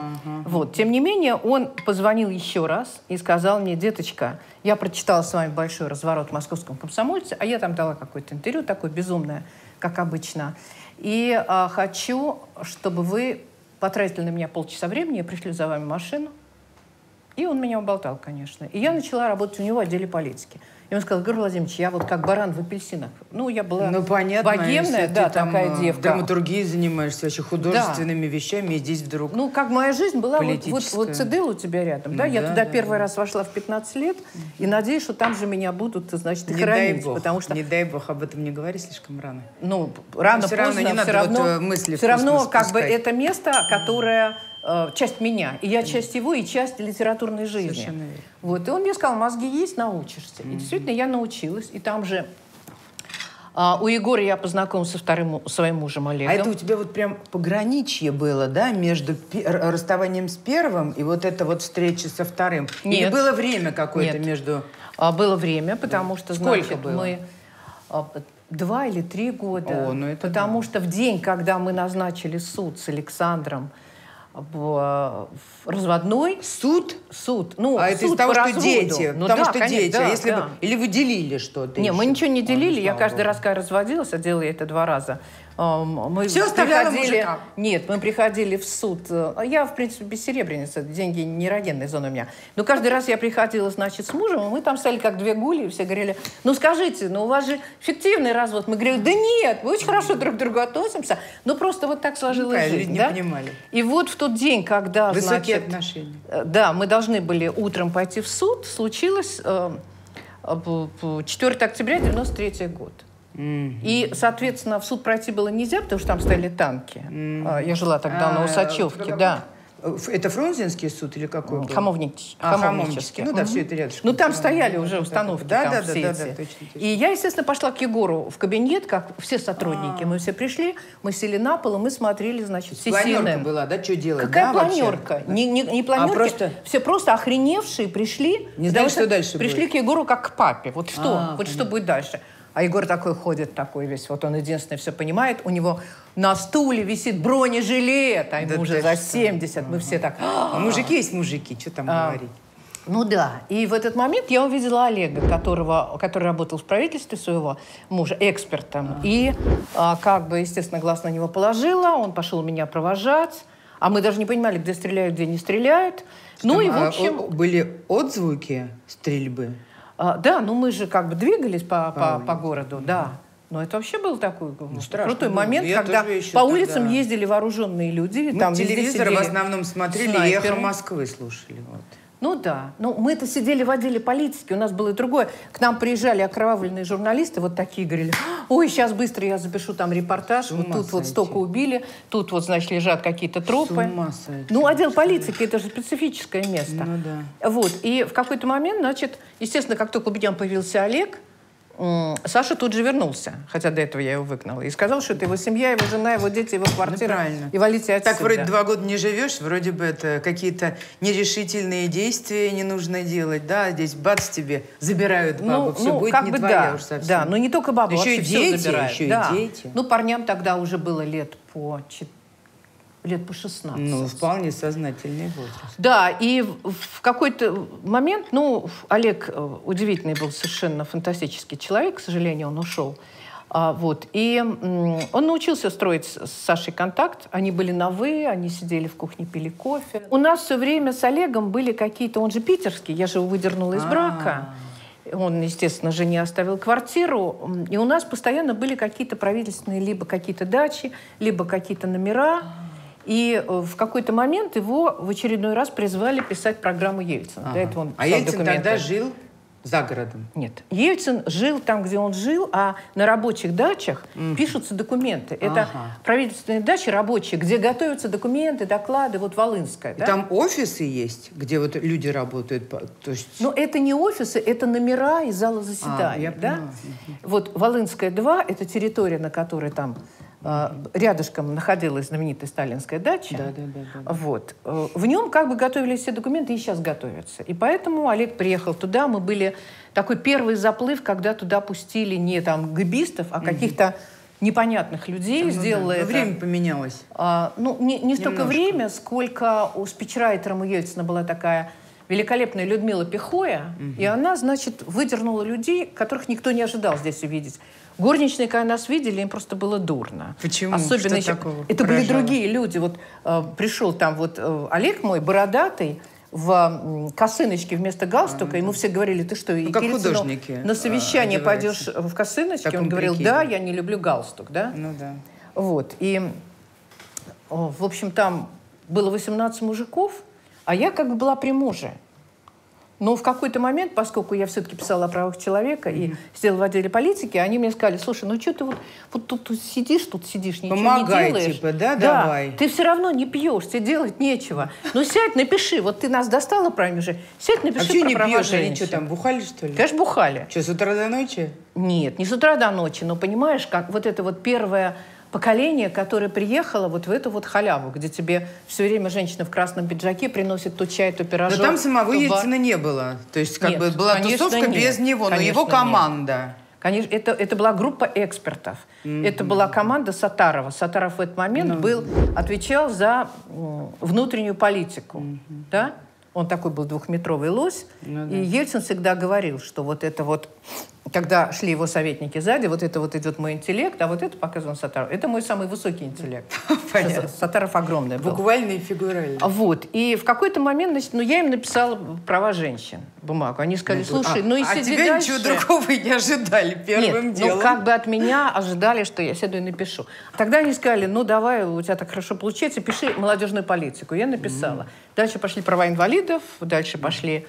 Вот. Тем не менее, он позвонил еще раз и сказал мне: деточка, я прочитала с вами большой разворот в «Московском комсомольце», а я там дала какое-то интервью, такое безумное, как обычно. И а, хочу, чтобы вы потратили на меня полчаса времени, я пришлю за вами машину. И он меня уболтал, конечно. И я начала работать у него в отделе политики. И он сказал: Григорий Владимирович, я вот как баран в апельсинах. Ну, я была ну, понятно, богемная, да, там, такая девка. Драматургией занимаешься, вообще художественными да. вещами, и здесь вдруг ну, как моя жизнь была, вот, вот, вот ЦДЛ у тебя рядом, ну, да? Я да, туда да, первый да. раз вошла в пятнадцать лет, угу. и надеюсь, что там же меня будут, значит, и не хоронить. Дай бог, потому что... не дай бог, об этом не говори слишком рано. Ну, рано, все поздно, равно, не все надо равно, вот мысли все равно как бы спускать. это место, которое... часть меня, и я часть его, и часть литературной жизни. Вот. И он мне сказал: мозги есть, научишься. Mm-hmm. И действительно я научилась. И там же а, у Егора я познакомилась со вторым своим мужем Олегом. А это у тебя вот прям пограничье было, да, между расставанием с первым и вот эта вот встреча со вторым? Нет. Или было время какое-то Нет. между... А, было время, потому да. что, Сколько значит, было? мы... А, два или три года. О, ну это потому да. что в день, когда мы назначили суд с Александром в, в разводной... Суд? Суд. Ну, а суд это из того, по что разводу. дети? Ну, потому да, что конечно, дети. да, а если да. бы... Или вы делили что-то? Не, еще? мы ничего не делили. О, я каждый Богу. раз, когда разводилась, а делала я это два раза. Мы Все оставляла приходили... мужикам? Нет, мы приходили в суд. Я, в принципе, бессеребреница, деньги не эрогенная зона у меня. Но каждый раз я приходила, значит, с мужем, и мы там стали как две гули, и все говорили: ну скажите, ну у вас же фиктивный развод. Мы говорили: да нет, мы очень хорошо друг к другу относимся. Ну просто вот так сложилась ну, жизнь. Не да? понимали. И вот в тот день, когда... Высокие значит, отношения. Да, мы должны были утром пойти в суд, случилось э, четвёртого октября девяносто третьего года. Mm-hmm. И, соответственно, в суд пройти было нельзя, потому что там стояли танки. Mm-hmm. Я жила тогда а, на Усачевке, а, да. Это Фрунзенский суд или какой был? Хамовнический. А, Хамовнический. Ну да, mm-hmm. все это рядышком. Ну там стояли уже установки, да, там да, все да, эти. Да, да, точно, точно. И я, естественно, пошла к Егору в кабинет, как все сотрудники. А-а-а. Мы все пришли, мы сели на пол, и мы смотрели, значит, все планерка была, да, что делать? Какая да, планерка? Не, не, не планерки, а просто... все просто охреневшие пришли. Не знали, что дальше Пришли будет. к Егору как к папе. Вот что? А, вот понятно. что будет дальше? А Егор такой ходит, такой весь, вот он единственный все понимает. У него на стуле висит бронежилет, а ему да уже за семьдесят. Мы все так... А мужики есть мужики, что там а, говорить? Ну да. И в этот момент я увидела Олега, которого, который работал в правительстве своего мужа, экспертом. А. И а, как бы, естественно, глаз на него положила. Он пошел меня провожать. А мы даже не понимали, где стреляют, где не стреляют. Что ну там, и, в общем... А, были отзвуки стрельбы? А, да, ну мы же как бы двигались по, по, по городу, да. Но это вообще был такой ну, крутой было. момент, я когда по улицам тогда... ездили вооруженные люди. Мы там телевизор в основном смотрели снайперы. И «Эхо Москвы» слушали. Вот. Ну да. Ну, мы-то сидели в отделе политики, у нас было и другое. К нам приезжали окровавленные журналисты, вот такие, говорили: ой, сейчас быстро я запишу там репортаж, вот тут сойти. Вот столько убили, тут вот, значит, лежат какие-то трупы. С ума сойти. Ну, отдел политики, это же специфическое место. Ну да. Вот. И в какой-то момент, значит, естественно, как только у меня появился Олег, Саша тут же вернулся, хотя до этого я его выгнала, и сказал, что это его семья, его жена, его дети, его квартира. Ну, правильно. И валите отсюда. Так вроде два года не живешь, вроде бы это какие-то нерешительные действия не нужно делать, да, здесь бац тебе забирают бабу, ну, все ну, будет как не бы твоя да, уж совсем. Да, но не только бабу, еще и дети, забирают. еще да. и дети. Ну, парням тогда уже было лет по лет по шестнадцать. Ну, вполне сознательный возраст. Да, и в какой-то момент, ну, Олег удивительный был, совершенно фантастический человек, к сожалению, он ушел. А, вот, и м, он научился строить с Сашей контакт. Они были на «вы», они сидели в кухне, пили кофе. У нас все время с Олегом были какие-то... Он же питерский, я же его выдернула из брака. Он, естественно, жене оставил квартиру. И у нас постоянно были какие-то правительственные либо какие-то дачи, либо какие-то номера. И в какой-то момент его в очередной раз призвали писать программу Ельцина. Ага. До этого он а Ельцин документы. Тогда жил за городом? Нет. Ельцин жил там, где он жил, а на рабочих дачах mm. пишутся документы. Это ага. правительственные дачи рабочие, где готовятся документы, доклады, вот Волынская. Да? Там офисы есть, где вот люди работают? То есть... Но это не офисы, это номера и залы заседаний. А, да? Вот Волынская два – это территория, на которой там рядышком находилась знаменитая сталинская дача. Да, да, да, да. Вот. В нем как бы готовились все документы и сейчас готовятся. И поэтому Олег приехал туда. Мы были такой первый заплыв, когда туда пустили не там гэбистов, а каких-то непонятных людей, ну, сделала да. это. Время поменялось. А, ну, не, не столько Немножко. время, сколько у спичрайтером у Ельцина была такая великолепная Людмила Пихоя, угу. и она, значит, выдернула людей, которых никто не ожидал здесь увидеть. Горничные, когда нас видели, им просто было дурно. Почему? Особенно Что еще... такого Это поражало? были другие люди. Вот э, пришел там вот э, Олег мой, бородатый, в косыночке вместо галстука, а, ему все говорили, ты что, ну, и как Ельцину художники на совещание одеваются. пойдешь в косыночке? Таком Он говорил, прикиде. да, я не люблю галстук, да? Ну да. Вот, и, в общем, там было восемнадцать мужиков, а я как бы была при муже. Но в какой-то момент, поскольку я все-таки писала о правах человека mm-hmm. и сидела в отделе политики, они мне сказали, слушай, ну что ты вот, вот тут, тут сидишь, тут сидишь, ничего Помогай, не делаешь. типа, да, да, давай. Ты все равно не пьешь, тебе делать нечего. Ну сядь, напиши, вот ты нас достала правильно же, сядь, напиши а про не права пьешь, женщин. они что там, бухали, что ли? Конечно, бухали. Что, с утра до ночи? Нет, не с утра до ночи, но понимаешь, как вот это вот первое поколение, которое приехало вот в эту вот халяву, где тебе все время женщина в красном пиджаке приносит то чай, то пирожок. Но там самого то Ельцина бар... не было. То есть как нет, бы была конечно, тусовка нет. без него, Конечно, но его команда. Нет. Конечно, это, это была группа экспертов. Mm-hmm. Это была команда Саттарова. Саттаров в этот момент mm-hmm. был, отвечал за м, внутреннюю политику. Mm-hmm. Да? Он такой был двухметровый лось. Ну, да. И Ельцин всегда говорил, что вот это вот, когда шли его советники сзади, вот это вот идет мой интеллект, а вот это показывал Саттаров. Это мой самый высокий интеллект. Понятно. Саттаров огромный был. Буквально и фигурально. Вот. И в какой-то момент, значит, ну, я им написала права женщин, бумагу. Они сказали, слушай, а, ну и а сиди тебя дальше. ничего другого и не ожидали первым Нет, делом. ну как бы от меня ожидали, что я сяду и напишу. Тогда они сказали, ну давай, у тебя так хорошо получается, пиши молодежную политику. Я написала. Mm. Дальше пошли права инвалидов, дальше пошли...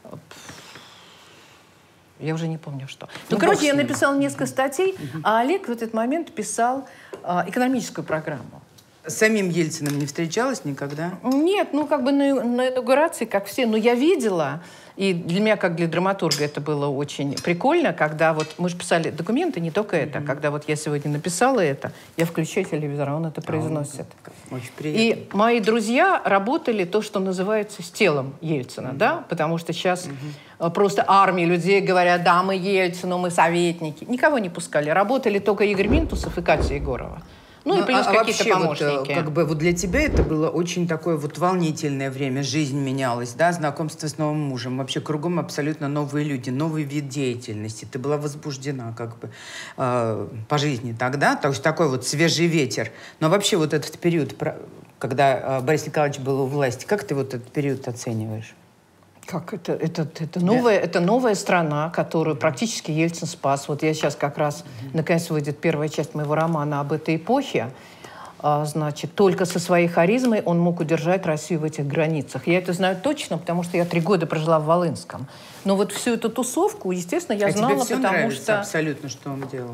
Я уже не помню, что. Ну, ну короче, я написала несколько статей, mm-hmm. а Олег в этот момент писал а, экономическую программу. С самим Ельциным не встречалась никогда? Нет, ну как бы на, на инаугурации, как все. Но я видела, и для меня, как для драматурга, это было очень прикольно, когда вот мы же писали документы, не только это, mm-hmm. когда вот я сегодня написала это, я включаю телевизор, а он это произносит. А, очень приятно. И мои друзья работали то, что называется, с телом Ельцина, mm-hmm. да, потому что сейчас mm-hmm. просто армии людей говорят, да, мы Ельцину, мы советники. Никого не пускали. Работали только Игорь Минтусов и Катя Егорова. Ну, ну и плюс а, какие-то а помощники. Вот, как бы вот для тебя это было очень такое вот волнительное время, жизнь менялась, да, знакомство с новым мужем, вообще кругом абсолютно новые люди, новый вид деятельности. Ты была возбуждена как бы э, по жизни тогда, то есть такой вот свежий ветер. Но вообще вот этот период, когда э, Борис Николаевич был у власти, как ты вот этот период оцениваешь? Как это? Это, это, новая, да. это новая страна, которую практически Ельцин спас. Вот я сейчас как раз, mm-hmm. наконец, выйдет первая часть моего романа об этой эпохе. А, значит, только со своей харизмой он мог удержать Россию в этих границах. Я это знаю точно, потому что я три года прожила в Волынском. Но вот всю эту тусовку, естественно, я а знала, тебе все потому нравится что... абсолютно, что он делал?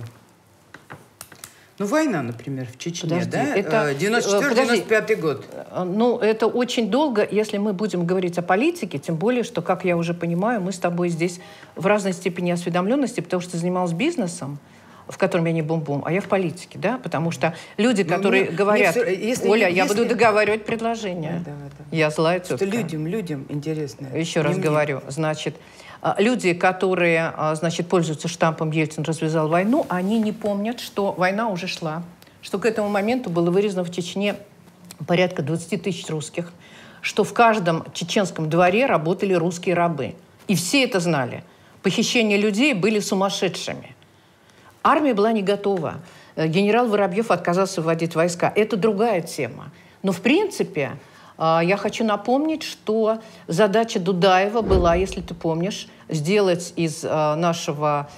Ну, война, например, в Чечне, Подожди, да? это... девяносто четвёртый — девяносто пятый год. Ну, это очень долго, если мы будем говорить о политике, тем более, что, как я уже понимаю, мы с тобой здесь в разной степени осведомленности, потому что ты занималась бизнесом, в котором я не бум-бум, а я в политике, да? Потому что люди, которые ну, мне, говорят, мне все, если, Оля, если... я буду договаривать предложение. Да, да, да. Я злая тетка. Что людям, людям интересно. Еще раз говорю, значит... Люди, которые, значит, пользуются штампом «Ельцин развязал войну», они не помнят, что война уже шла, что к этому моменту было вырезано в Чечне порядка двадцати тысяч русских, что в каждом чеченском дворе работали русские рабы. И все это знали. Похищения людей были сумасшедшими. Армия была не готова. Генерал Воробьев отказался вводить войска. Это другая тема. Но, в принципе... Я хочу напомнить, что задача Дудаева была, если ты помнишь, сделать из нашего,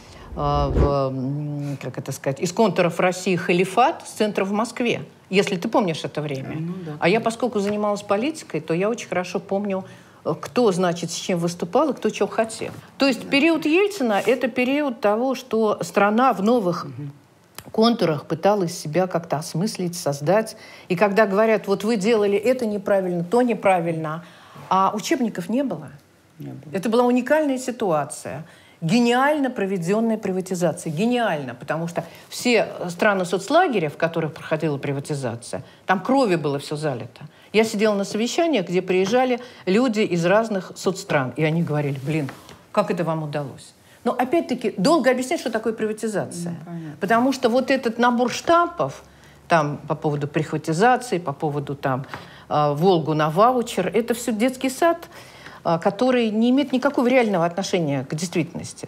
как это сказать, из контуров России халифат с центра в Москве, если ты помнишь это время. Ну, да. А я, поскольку занималась политикой, то я очень хорошо помню, кто, значит, с чем выступал и кто чего хотел. То есть да. период Ельцина – это период того, что страна в новых... Угу. контурах пыталась себя как-то осмыслить, создать. И когда говорят, вот вы делали это неправильно, то неправильно, а учебников не было. Не было. Это была уникальная ситуация. Гениально проведенная приватизация. Гениально, потому что все страны соцлагеря, в которых проходила приватизация, там крови было все залито. Я сидела на совещаниях, где приезжали люди из разных соцстран, и они говорили, блин, как это вам удалось? Но опять-таки долго объяснять, что такое приватизация. Ну, потому что вот этот набор штампов там, по поводу прихватизации, по поводу там, «Волгу на ваучер», это все детский сад, который не имеет никакого реального отношения к действительности.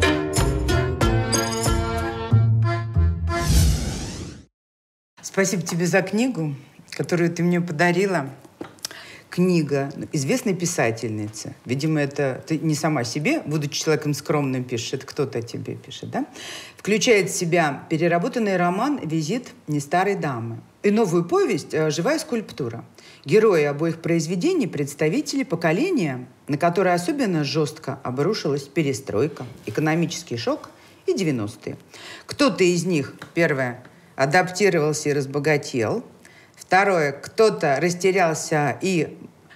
Спасибо тебе за книгу, которую ты мне подарила. Книга известной писательницы. Видимо, это ты не сама себе, будучи человеком скромным, пишешь, это кто-то о тебе пишет, да? Включает в себя переработанный роман «Визит нестарой дамы» и новую повесть «Живая скульптура». Герои обоих произведений – представители поколения, на которое особенно жестко обрушилась перестройка, экономический шок и девяностые. Кто-то из них, первое, адаптировался и разбогател. Второе, кто-то растерялся и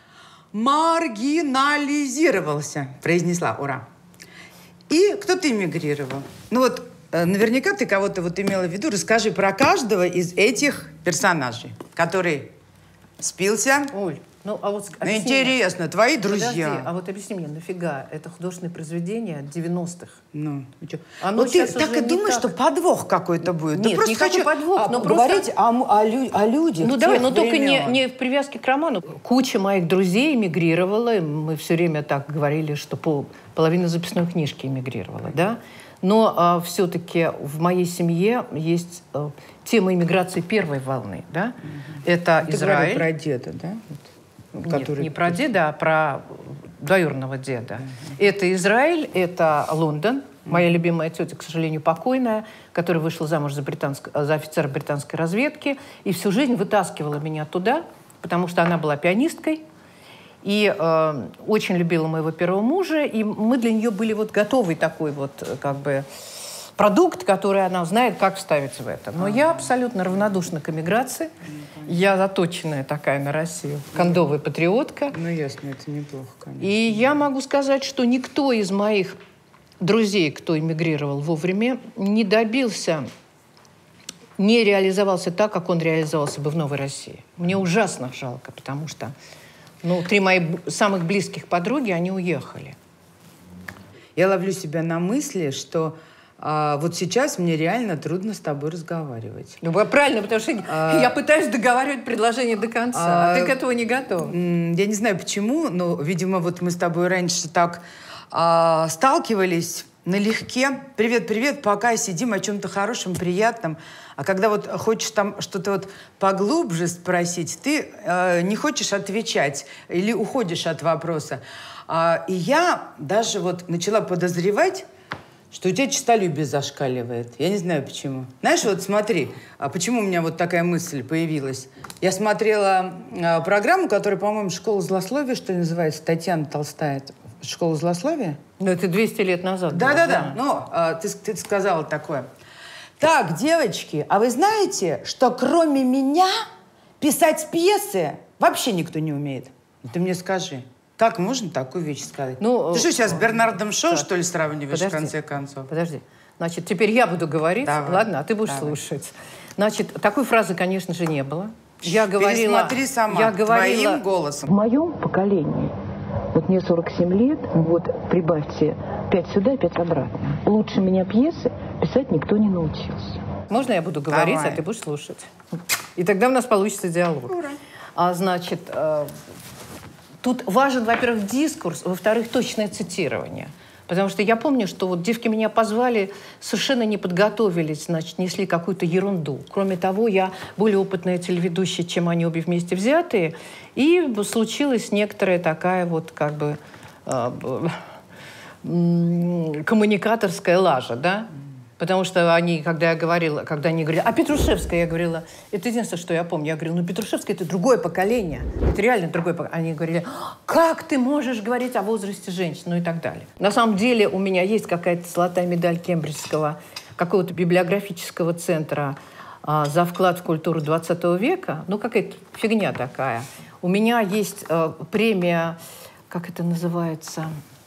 маргинализировался, произнесла «Ура». И кто-то эмигрировал. Ну вот, наверняка ты кого-то вот имела в виду. Расскажи про каждого из этих персонажей, который спился. Оль, ну а вот... Ну, интересно, мне. твои друзья. Подожди, а вот объясни мне, нафига это художественное произведение девяностых? Ну, Оно вот ты так и думаешь, так... что подвох какой-то будет? Нет, просто никакой хочу подвох, а, но говорить просто... о, о, лю... о людях. Ну давай, но времен. только не, не в привязке к роману. Куча моих друзей эмигрировала, мы все время так говорили, что пол, половина записной книжки эмигрировала, да? Но а, все-таки в моей семье есть а, тема эмиграции первой волны, да? Угу. Это ты Израиль. Про деда, да? Нет, который... не про деда, а про двоюродного деда. Uh-huh. Это Израиль, это Лондон. Uh-huh. Моя любимая тетя, к сожалению, покойная, которая вышла замуж за, британск... за офицера британской разведки и всю жизнь вытаскивала меня туда, потому что она была пианисткой и э, очень любила моего первого мужа, и мы для нее были вот готовый такой вот как бы продукт, который она знает, как вставить в это. Но uh-huh. я абсолютно равнодушна к эмиграции. Я заточенная такая на Россию, кондовая патриотка. Ну, ясно, это неплохо, конечно. И я могу сказать, что никто из моих друзей, кто эмигрировал вовремя, не добился, не реализовался так, как он реализовался бы в Новой России. Мне ужасно жалко, потому что ну, три мои самых близких подруги, они уехали. Я ловлю себя на мысли, что А вот сейчас мне реально трудно с тобой разговаривать. Ну, правильно, потому что а, я пытаюсь договаривать предложение до конца, а, а ты к этому не готов. Я не знаю почему, но, видимо, вот мы с тобой раньше так а, сталкивались налегке. Привет, привет, пока сидим о чем-то хорошем, приятном. А когда вот хочешь там что-то вот поглубже спросить, ты а, не хочешь отвечать или уходишь от вопроса. А, и я даже вот начала подозревать, что у тебя честолюбие зашкаливает. Я не знаю, почему. Знаешь, вот смотри, а почему у меня вот такая мысль появилась? Я смотрела а, программу, которая, по-моему, «Школа злословия», что ли, называется, Татьяна Толстая. «Школа злословия»? Ну, это двести лет назад. Да-да-да. Ну, а, ты, ты сказала такое. Так, девочки, а вы знаете, что кроме меня писать пьесы вообще никто не умеет? Ты мне скажи. Как можно такую вещь сказать? Ну, ты что, сейчас с Бернардом Шоу, так, что ли, сравниваешь, подожди, в конце концов? Подожди. Значит, теперь я буду говорить, давай, ладно, а ты будешь давай. слушать. Значит, такой фразы, конечно же, не было. Я говорила... Пересмотри сама, я говорила, твоим голосом. В моем поколении, вот мне сорок семь лет, вот прибавьте пять сюда, пять обратно. Лучше меня пьесы писать никто не научился. Можно я буду говорить, давай. а ты будешь слушать? И тогда у нас получится диалог. Ура. А, значит... Тут важен, во-первых, дискурс, во-вторых, точное цитирование. Потому что я помню, что вот девки меня позвали, совершенно не подготовились, значит, несли какую-то ерунду. Кроме того, я более опытная телеведущая, чем они обе вместе взятые. И случилась некоторая такая вот как бы э, э, коммуникаторская лажа, да? Потому что они, когда я говорила, когда они говорили, а Петрушевская, я говорила, это единственное, что я помню. Я говорила, ну Петрушевская — это другое поколение. Это реально другое поколение. Они говорили, как ты можешь говорить о возрасте женщин, ну и так далее. На самом деле у меня есть какая-то золотая медаль Кембриджского, какого-то библиографического центра а, за вклад в культуру двадцатого века. Ну какая-то фигня такая. У меня есть а, премия, как это называется...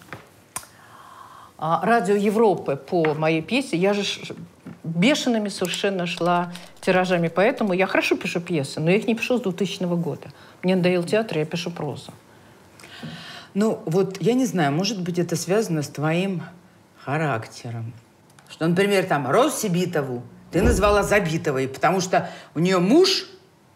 Радио Европы по моей пьесе. Я же бешеными совершенно шла тиражами, поэтому я хорошо пишу пьесы, но я их не пишу с двухтысячного года. Мне надоел театр, я пишу прозу. Ну, вот я не знаю, может быть, это связано с твоим характером. Что, например, там, Россибитову ты назвала Забитовой, потому что у нее муж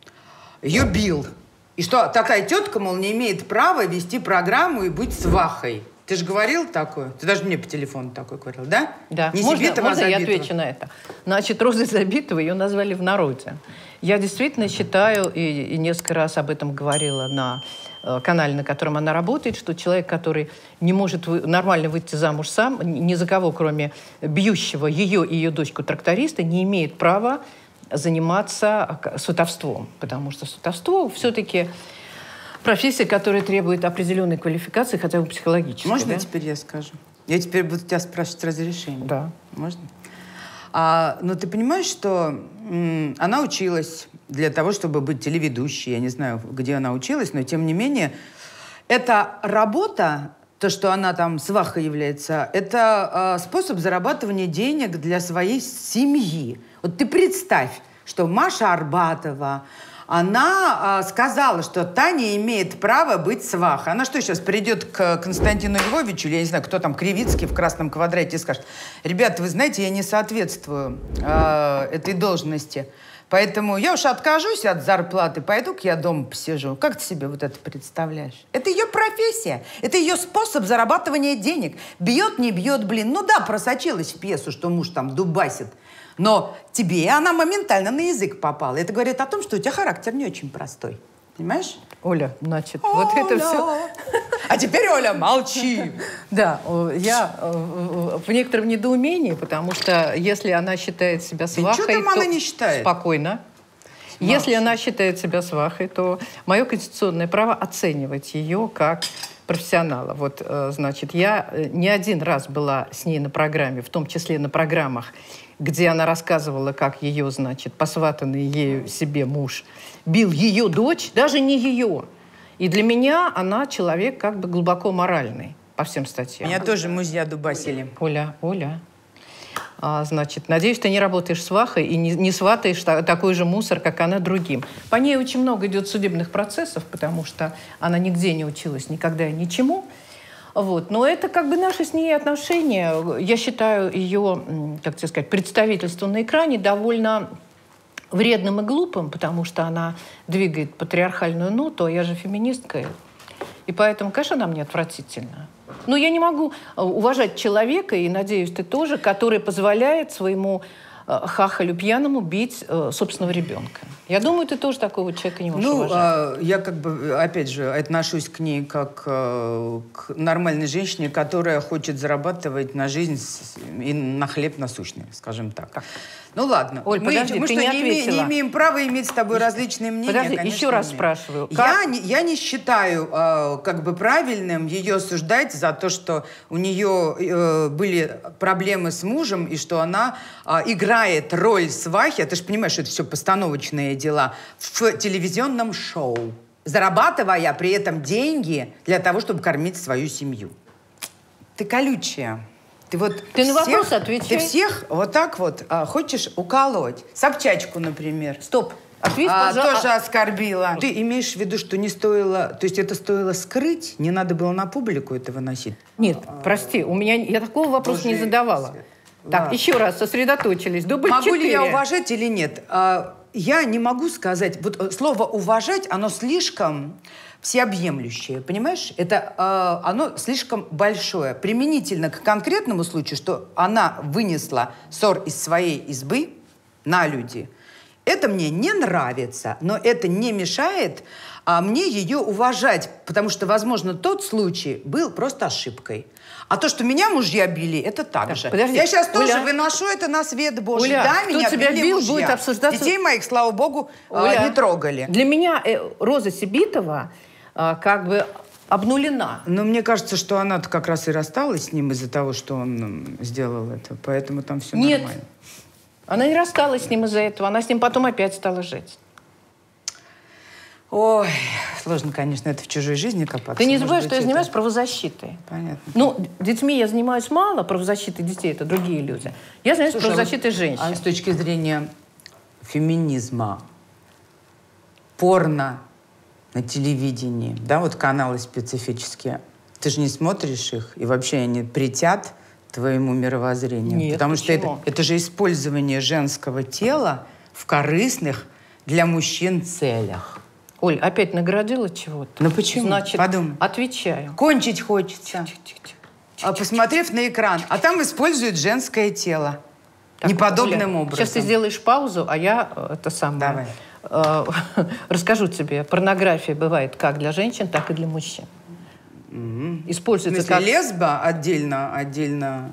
ее бил. И что такая тетка, мол, не имеет права вести программу и быть свахой. Ты же говорил такое? Ты даже мне по телефону такое говорил, да? Да. Не можно, Забитова, можно а я Забитова. отвечу на это? Значит, Розой Забитовой ее назвали в народе. Я действительно считаю, и, и несколько раз об этом говорила на э, канале, на котором она работает, что человек, который не может вы, нормально выйти замуж сам, ни за кого, кроме бьющего ее и ее дочку-тракториста, не имеет права заниматься сватовством. Потому что сватовство все-таки профессия, которая требует определенной квалификации, хотя бы психологической. Можно да? теперь я скажу? Я теперь буду тебя спрашивать разрешение. Да. Можно? А, но ты понимаешь, что м, она училась для того, чтобы быть телеведущей. Я не знаю, где она училась, но тем не менее, эта работа, то, что она там свахой является, это э, способ зарабатывания денег для своей семьи. Вот ты представь, что Маша Арбатова, она э, сказала, что Таня имеет право быть свахой. Она что, сейчас придет к Константину Львовичу, или я не знаю, кто там, Кривицкий в красном квадрате, и скажет: ребята, вы знаете, я не соответствую э, этой должности, поэтому я уж откажусь от зарплаты, пойду-ка я дома посижу. Как ты себе вот это представляешь? Это ее профессия, это ее способ зарабатывания денег. Бьет, не бьет, блин. Ну да, просочилась в пьесу, что муж там дубасит. Но тебе она моментально на язык попала. Это говорит о том, что у тебя характер не очень простой. Понимаешь? Оля, значит, Оля. вот это все... А теперь, Оля, молчи. Да, я в некотором недоумении, потому что если она считает себя свахой, там то она не считает? Спокойно. Молчи. Если она считает себя свахой, то мое конституционное право оценивать ее как профессионала. Вот, значит, я не один раз была с ней на программе, в том числе на программах, где она рассказывала, как ее, значит, посватанный ею себе муж бил ее дочь, даже не ее. И для меня она человек как бы глубоко моральный по всем статьям. Меня тоже мужья дубасили. Оля, Оля, а, значит, надеюсь, ты не работаешь свахой и не, не сватаешь та, такой же мусор, как она, другим. По ней очень много идет судебных процессов, потому что она нигде не училась, никогда и ничему. Вот. Но это как бы наши с ней отношения. Я считаю ее, как тебе сказать, представительство на экране довольно вредным и глупым, потому что она двигает патриархальную ноту, а я же феминистка. И поэтому, конечно, она мне отвратительна. Но я не могу уважать человека, и, надеюсь, ты тоже, который позволяет своему хахалю пьяному бить э, собственного ребенка. Я думаю, ты тоже такого человека не можешь ну, уважать. А, я как бы, опять же, отношусь к ней как а, к нормальной женщине, которая хочет зарабатывать на жизнь с, и на хлеб насущный, скажем так. так. Ну ладно. Оль, мы подожди, мы ты что, не не, име, ответила. не имеем права иметь с тобой различные мнения? Подожди, конечно, еще раз имеем. спрашиваю. Как... Я, не, я не считаю э, как бы правильным ее осуждать за то, что у нее э, были проблемы с мужем, и что она э, играет роль свахи, ты же понимаешь, что это все постановочные дела, в телевизионном шоу, зарабатывая при этом деньги для того, чтобы кормить свою семью. Ты колючая. Ты вот ты всех, на вопрос отвечай. Ты всех вот так вот а, хочешь уколоть. Собчачку, например. Стоп. Ответь, а, пожалуйста. Тоже оскорбила. Ты имеешь в виду, что не стоило... То есть это стоило скрыть? Не надо было на публику это выносить? Нет, прости, у меня... Я такого вопроса Тоже не задавала. Так, ладно. еще раз, сосредоточились. Дубль Могу четыре. ли я уважать или нет? А, я не могу сказать... Вот слово «уважать», оно слишком... всеобъемлющее, понимаешь? Это э, оно слишком большое. Применительно к конкретному случаю, что она вынесла ссор из своей избы на люди. Это мне не нравится, но это не мешает а, мне ее уважать, потому что, возможно, тот случай был просто ошибкой. А то, что меня мужья били, это так, так же. Подожди. Я сейчас Оля, тоже выношу это на свет Божий. Оля, да, кто меня тебя били бил, мужья. будет обсуждаться... Детей моих, слава богу, Оля, э, не трогали. Для меня э, Роза Сибитова э, как бы обнулена. Но мне кажется, что она-то как раз и рассталась с ним из-за того, что он сделал это. Поэтому там все Нет, нормально. Она не рассталась с ним из-за этого. Она с ним потом опять стала жить. Ой, сложно, конечно, это в чужой жизни копаться. Ты не Может забывай, быть, что я это... занимаюсь правозащитой. Понятно. Ну, детьми я занимаюсь мало, правозащитой детей — это другие люди. Я занимаюсь Слушай, правозащитой а вот, женщин. А с точки зрения феминизма, порно на телевидении, да, вот каналы специфические, ты же не смотришь их, и вообще они претят твоему мировоззрению? Нет, Потому почему? что это, это же использование женского тела в корыстных для мужчин целях. Оль, опять наградила чего-то? Ну почему? Значит, подумай. Отвечаю. Кончить хочется. Тихо, тихо, тихо. А посмотрев на экран, а там используют женское тело. Так, неподобным Оля, образом. Сейчас ты сделаешь паузу, а я э, это самое... Давай. Э, расскажу тебе. Порнография бывает как для женщин, так и для мужчин. Mm-hmm. Используется в смысле, как... лесба отдельно, отдельно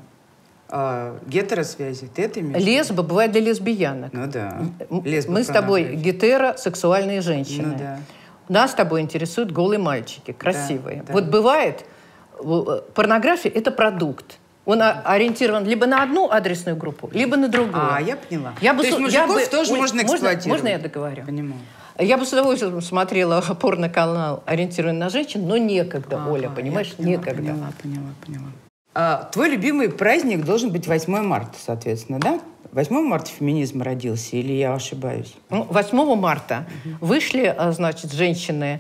э, гетеросвязи? Ты это имеешь? Лесба бывает для лесбиянок. Ну да. Лесба Мы с тобой гетеросексуальные женщины. Ну да. Нас с тобой интересуют голые мальчики, красивые. Да, да. Вот бывает, порнография – это продукт. Он ориентирован либо на одну адресную группу, либо на другую. А, я поняла. Я бы, То есть я мужиков бы, тоже Ой, можно эксплуатировать? Можно, можно я договорю? Понимаю. Я бы с удовольствием смотрела порноканал, ориентированный на женщин, но некогда, Ага, Оля, понимаешь? Поняла, некогда. Поняла, поняла, поняла. А, твой любимый праздник должен быть восьмое марта, соответственно, да? восьмое марта феминизм родился, или я ошибаюсь? Ну, восьмого марта угу. вышли, значит, женщины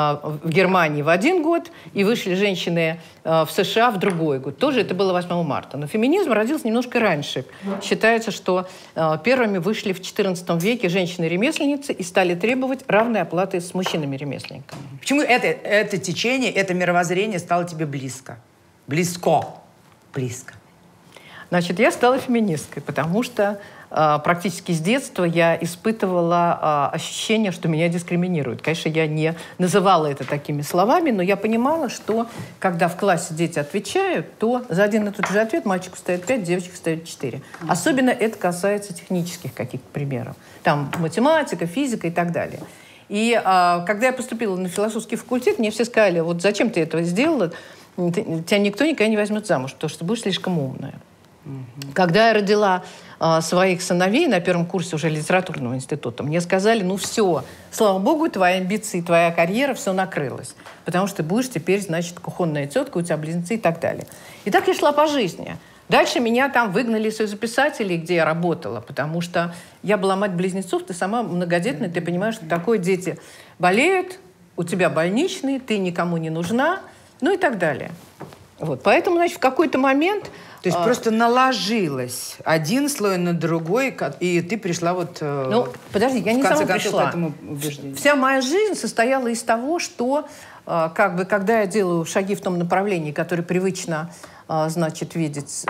в Германии в один год, и вышли женщины в США в другой год. Тоже это было восьмого марта. Но феминизм родился немножко раньше. Считается, что первыми вышли в четырнадцатом веке женщины-ремесленницы и стали требовать равной оплаты с мужчинами-ремесленниками. Почему это, это течение, это мировоззрение стало тебе близко? Близко. Близко. Значит, я стала феминисткой, потому что э, практически с детства я испытывала э, ощущение, что меня дискриминируют. Конечно, я не называла это такими словами, но я понимала, что когда в классе дети отвечают, то за один и тот же ответ мальчику ставят пять, девочке ставят четыре. Mm-hmm. Особенно это касается технических каких-то примеров. Там математика, физика и так далее. И э, когда я поступила на философский факультет, мне все сказали, вот зачем ты этого сделала, ты, тебя никто никогда не возьмет замуж, потому что ты будешь слишком умная. Mm-hmm. Когда я родила э, своих сыновей на первом курсе уже литературного института, мне сказали, ну все, слава богу, твои амбиции, твоя карьера, все накрылось. Потому что ты будешь теперь, значит, кухонная тетка, у тебя близнецы и так далее. И так я шла по жизни. Дальше меня там выгнали из Союза писателей, где я работала, потому что я была мать близнецов, ты сама многодетная, ты понимаешь, что такое, дети болеют, у тебя больничный, ты никому не нужна, ну и так далее. Вот. Поэтому, значит, в какой-то момент... То есть а... просто наложилось один слой на другой, и ты пришла вот... Ну, подожди, я не сама пришла. К этому убеждению. Вся моя жизнь состояла из того, что, как бы, когда я делаю шаги в том направлении, которое привычно, значит, видеть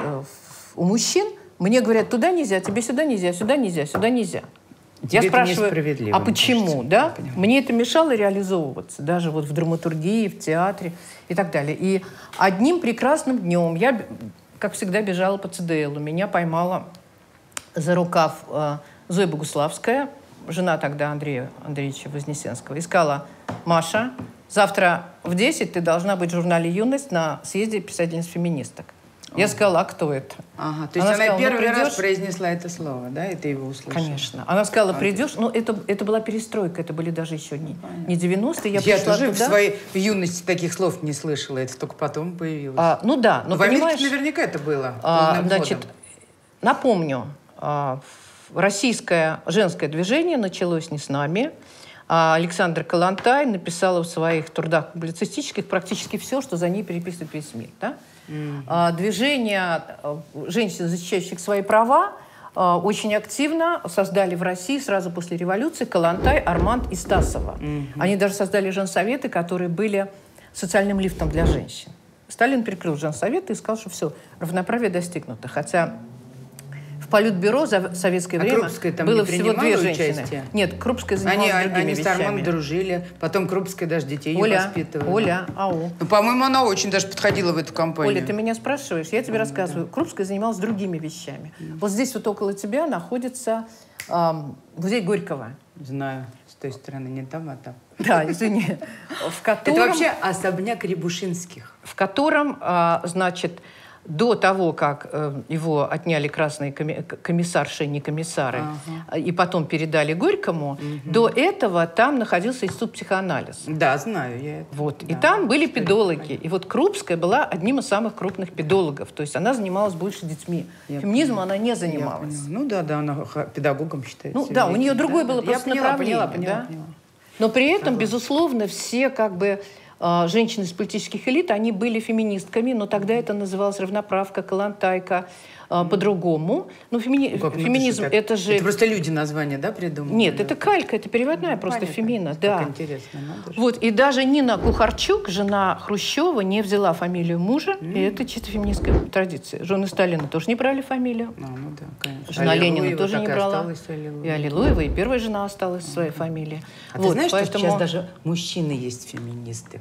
у мужчин, мне говорят, туда нельзя, тебе сюда нельзя, сюда нельзя, сюда нельзя. Тебе я спрашиваю, а почему, кажется, да? Мне это мешало реализовываться, даже вот в драматургии, в театре и так далее. И одним прекрасным днем я, как всегда, бежала по ЦДЛу. Меня поймала за рукав э, Зоя Богуславская, жена тогда Андрея Андреевича Вознесенского, и сказала, Маша, завтра в десять ты должна быть в журнале «Юность» на съезде писательниц-феминисток. Я сказала, а кто это? Ага, то есть она, она сказала, первый ну, раз произнесла это слово, да, и ты его услышала? Конечно. Она сказала, придешь, ну это, это была перестройка, это были даже еще не, не девяностые. Я, я тоже туда. в своей юности таких слов не слышала, это только потом появилось. А, ну да, но, но понимаешь... В Америке наверняка это было. А, значит, напомню, а, российское женское движение началось не с нами. А Александра Калантай написала в своих трудах публицистических практически все, что за ней переписывает весь мир, да? Mm-hmm. Движение женщин, защищающих свои права, очень активно создали в России сразу после революции Калантай, Арманд и Стасова. Mm-hmm. Они даже создали женсоветы, которые были социальным лифтом для женщин. Сталин прикрыл женсоветы и сказал, что все, равноправие достигнуто. Хотя в Политбюро за советское а время Крупская там было не всего две женщины. Участие? Нет, Крупская занималась они, другими они вещами. Они с Армандом дружили, потом Крупская даже детей Оля, воспитывала. Оля, ау. Ну, по-моему, она очень даже подходила в эту компанию. Оля, ты меня спрашиваешь, я тебе mm, рассказываю. Да. Крупская занималась другими вещами. Mm. Вот здесь вот около тебя находится эм, музей Горького. Знаю, с той стороны, не там, а там. Да, извини. В котором, это вообще особняк Рябушинских. В котором, э, значит, до того, как э, его отняли красные комиссарши, не комиссары, ага. и потом передали Горькому, угу. до этого там находился институт психоанализа. Да, знаю я это. Вот. Да. И там были педологи. И вот Крупская была одним из самых крупных педологов. То есть она занималась больше детьми. Я Феминизмом поняла. Она не занималась. Ну да, да, она педагогом считается. Ну да, у нее другое да, было да. просто я поняла, направление. поняла, поняла, да? поняла. Но при этом, ага. безусловно, все как бы женщин из политических элит, они были феминистками, но тогда это называлось равноправка, калантайка, по-другому. Ну, фемини... как, феминизм ну, это же... Это просто люди названия, да, придумали? Нет, это калька, это переводная ну, просто понятно. Фемина. Как да. интересно. Надо вот, и даже Нина Кухарчук, жена Хрущева, не взяла фамилию мужа, mm. и это чисто феминистская традиция. Жены Сталина тоже не брали фамилию. А, ну да, конечно. Жена Аллилуева Ленина тоже не брала. Осталась, Аллилуева. И Аллилуева, и первая жена осталась в своей фамилии. А вот, ты знаешь, поэтому... что сейчас даже мужчины есть феминисты?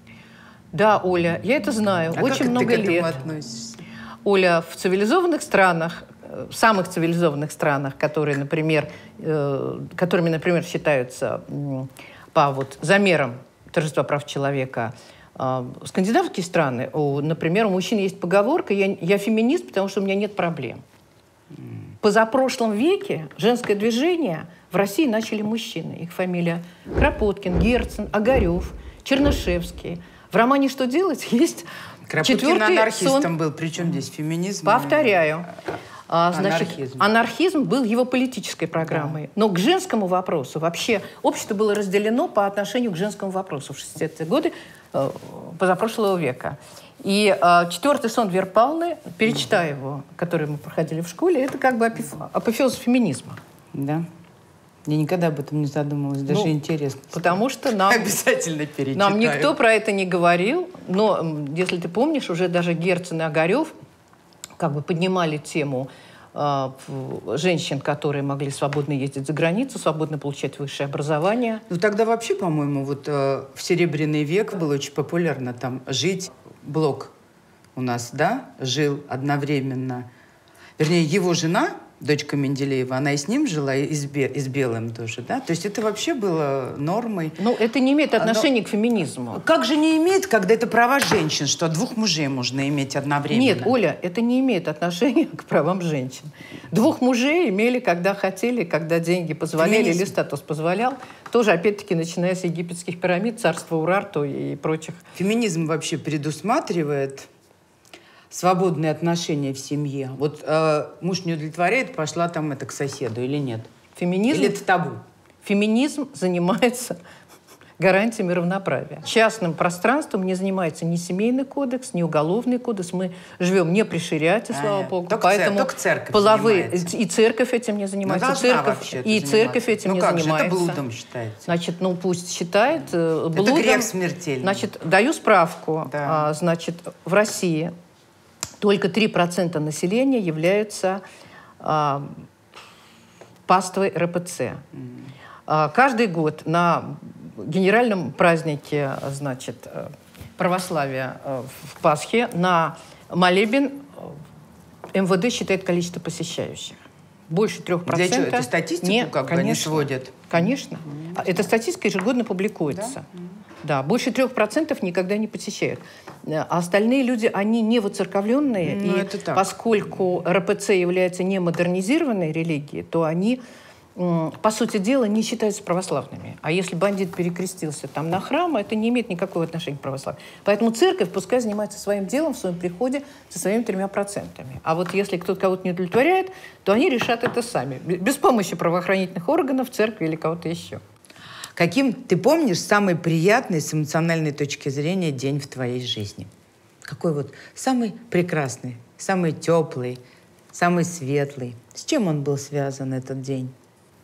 Да, Оля, я это знаю. А очень как много ты к этому лет. относишься? Оля, в цивилизованных странах, в самых цивилизованных странах, которые, например, э, которыми, например, считаются э, по вот, замерам торжества прав человека, э, скандинавские страны, у, например, у мужчин есть поговорка «я, я феминист, потому что у меня нет проблем». В позапрошлом веке женское движение в России начали мужчины. Их фамилия Кропоткин, Герцен, Огарев, Чернышевский. В романе «Что делать» есть Кропоткин четвертый анархистом сон. был, причем здесь феминизм? Повторяю. А, значит, анархизм. анархизм был его политической программой. Да. Но к женскому вопросу вообще общество было разделено по отношению к женскому вопросу в шестидесятые годы э, позапрошлого века. И э, четвертый сон Веры Павловны, перечитаю его, который мы проходили в школе, это как бы апофеоз феминизма. Да. Я никогда об этом не задумывалась, даже ну, интересно. Потому что нам... Обязательно перечитаю. Нам никто про это не говорил, но, если ты помнишь, уже даже Герцен и Огарев как бы поднимали тему э, женщин, которые могли свободно ездить за границу, свободно получать высшее образование. Ну тогда вообще, по-моему, вот э, в Серебряный век было очень популярно там жить. Блок у нас, да, жил одновременно. Вернее, его жена, дочка Менделеева, она и с ним жила, и с, Бе- и с Белым тоже, да? То есть это вообще было нормой. Ну, это не имеет отношения Но... к феминизму. Как же не имеет, когда это права женщин, что двух мужей можно иметь одновременно? Нет, Оля, это не имеет отношения к правам женщин. Двух мужей имели, когда хотели, когда деньги позволяли Феминизм. Или статус позволял. Тоже, опять-таки, начиная с египетских пирамид, царства Урарту и прочих. Феминизм вообще предусматривает свободные отношения в семье. Вот э, муж не удовлетворяет, пошла там это к соседу или нет? Феминизм, или это табу? Феминизм занимается гарантиями равноправия. Частным пространством не занимается ни семейный кодекс, ни уголовный кодекс. Мы живем не при шариате, слава а, богу. Только Поэтому церковь, церковь половые занимается. И церковь этим не занимается. Ну, церковь, и церковь этим ну, не как занимается. Же, это блудом считается. Значит, ну пусть считает. Блудом. Это грех смертельный. Значит, даю справку. Да. А, значит, в России только три процента населения являются а, паствой эр пэ цэ. Mm. А, каждый год на генеральном празднике, значит, православия в Пасхе на молебен эм вэ дэ считает количество посещающих. Больше трех процентов. Для чего? Это статистику не, как бы конечно, они сводят? Конечно. Mm-hmm. Эта статистика ежегодно публикуется. Да? Mm-hmm. Да, больше трех процентов никогда не посещают. А остальные люди, они не воцерковленные. Ну, и поскольку эр пэ цэ является не модернизированной религией, то они, по сути дела, не считаются православными. А если бандит перекрестился там на храм, это не имеет никакого отношения к православию. Поэтому церковь пускай занимается своим делом в своем приходе со своими тремя процентами. А вот если кто-то кого-то не удовлетворяет, то они решат это сами. Без помощи правоохранительных органов, церкви или кого-то еще. Каким, ты помнишь, самый приятный с эмоциональной точки зрения день в твоей жизни? Какой вот самый прекрасный, самый теплый, самый светлый? С чем он был связан, этот день?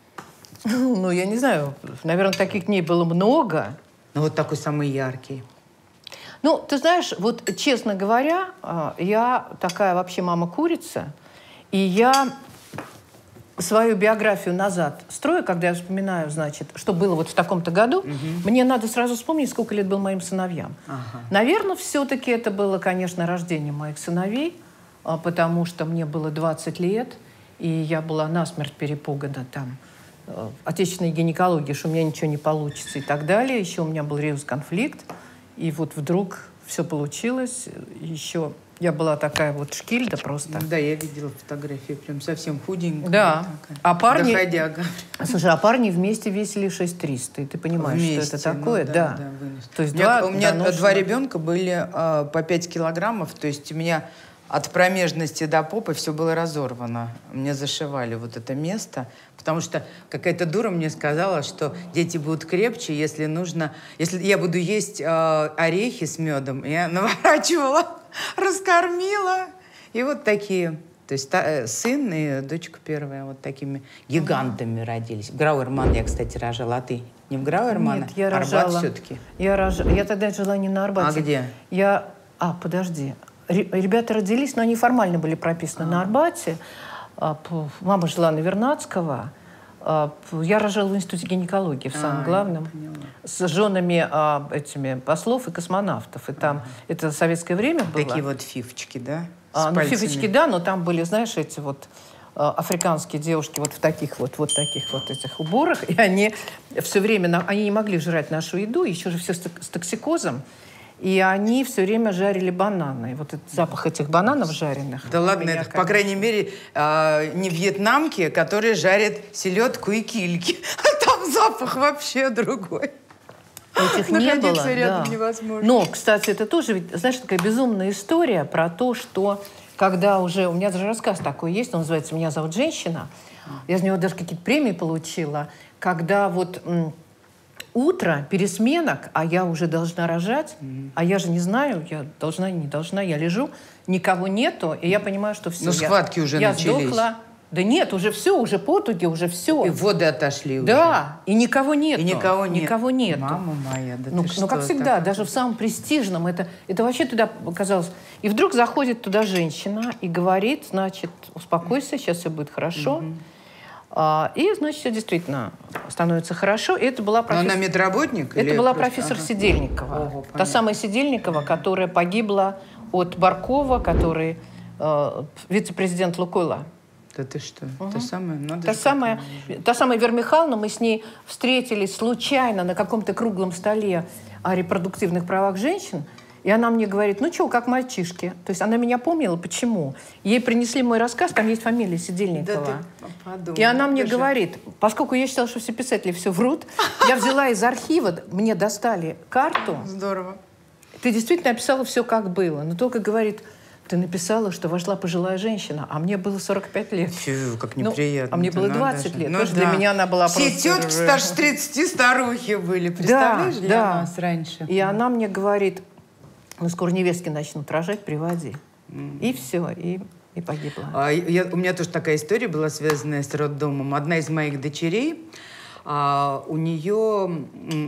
Ну, я не знаю. Наверное, таких дней было много. Ну, вот такой самый яркий. Ну, ты знаешь, вот, честно говоря, я такая вообще мама-курица, и я свою биографию назад строю, когда я вспоминаю, значит, что было вот в таком-то году, угу. Мне надо сразу вспомнить, сколько лет было моим сыновьям. Ага. Наверное, все-таки это было, конечно, рождение моих сыновей, потому что мне было двадцать лет, и я была насмерть перепугана там отечественной гинекологией, что у меня ничего не получится и так далее. Еще у меня был ревус-конфликт, и вот вдруг все получилось. Еще я была такая вот шкильда просто. Да, я видела фотографии, прям совсем худенькая. Да. Такая. А парни... Доходя, Слушай, а парни вместе весили шесть триста. И ты понимаешь, вместе, что это такое? Ну, да. да. да То есть у меня, два, у меня доношенных... два ребенка были а, по пять килограммов. То есть у меня от промежности до попы все было разорвано. Мне зашивали вот это место, потому что какая-то дура мне сказала, что дети будут крепче, если нужно... Если я буду есть э, орехи с медом, я наворачивала, раскормила. И вот такие... То есть та, э, сын и дочка первая вот такими гигантами родились. В Грауэрман я, кстати, рожала. А ты не в Грауэрман? Нет, я Арбат рожала. все-таки? Я, рож... я тогда жила не на Арбате. А где? Я... А, подожди. Ребята родились, но они формально были прописаны а. на Арбате. Мама жила на Вернадского. Я рожала в институте гинекологии, в самом а, главном, с женами а, этими послов и космонавтов. И там, ага. это советское время было. Такие вот фифочки, да? А, ну, фифочки, да, но там были, знаешь, эти вот а, африканские девушки вот в таких вот, вот таких вот этих уборах. И они все время, они не могли жрать нашу еду, еще же все с, с токсикозом. И они все время жарили бананы. И вот этот запах этих бананов жареных. Да ладно, это, по крайней мере, э, не вьетнамки, которые жарят селедку и кильки. А там запах вообще другой. Этих не было, рядом да. невозможно. Но, кстати, это тоже, ведь, знаешь, такая безумная история про то, что когда уже... У меня даже рассказ такой есть, он называется «Меня зовут женщина». Я из него даже какие-то премии получила. Когда вот... Утро, пересменок, а я уже должна рожать, mm-hmm. а я же не знаю, я должна, не должна, я лежу, никого нету, и я понимаю, что все. Ну, схватки я, уже я начались. Сдохла. Да нет, уже все, уже потуги, уже все. И воды отошли уже. Да, и никого нету. И никого нет. Никого нету. Мама моя, да ну, ты ну, что, как всегда, так... даже в самом престижном, это, это вообще туда казалось. И вдруг заходит туда женщина и говорит, значит, успокойся, сейчас все будет хорошо. Mm-hmm. И, значит, все действительно становится хорошо. И это была профессор... Но она медработник? Это или была просто... профессор ага. Сидельникова. Ого, Та самая Сидельникова, которая погибла от Баркова, который э, вице-президент Лукойла. Да ты что? Угу. Та самая? Ну, та, самая, та самая Вера Михайловна, мы с ней встретились случайно на каком-то круглом столе о репродуктивных правах женщин. И она мне говорит, ну что, как мальчишки. То есть она меня помнила. Почему? Ей принесли мой рассказ, там есть фамилия Сидельникова. Да ты подумай, и она мне же... говорит, поскольку я считала, что все писатели все врут, я взяла из архива, мне достали карту. Здорово. Ты действительно описала все, как было. Но только говорит, ты написала, что вошла пожилая женщина, а мне было сорок пять лет. Фу, как неприятно. Ну, а мне было двадцать даже. лет. Ну, Тоже да. Для меня она была Все просто... тетки старше тридцати старухи были. Представляешь, да, для да. нас раньше. И она мне говорит, ну, скоро невестки начнут рожать, приводи. Mm. И все, и, и погибла. А, я, у меня тоже такая история была, связанная с роддомом. Одна из моих дочерей, а, у нее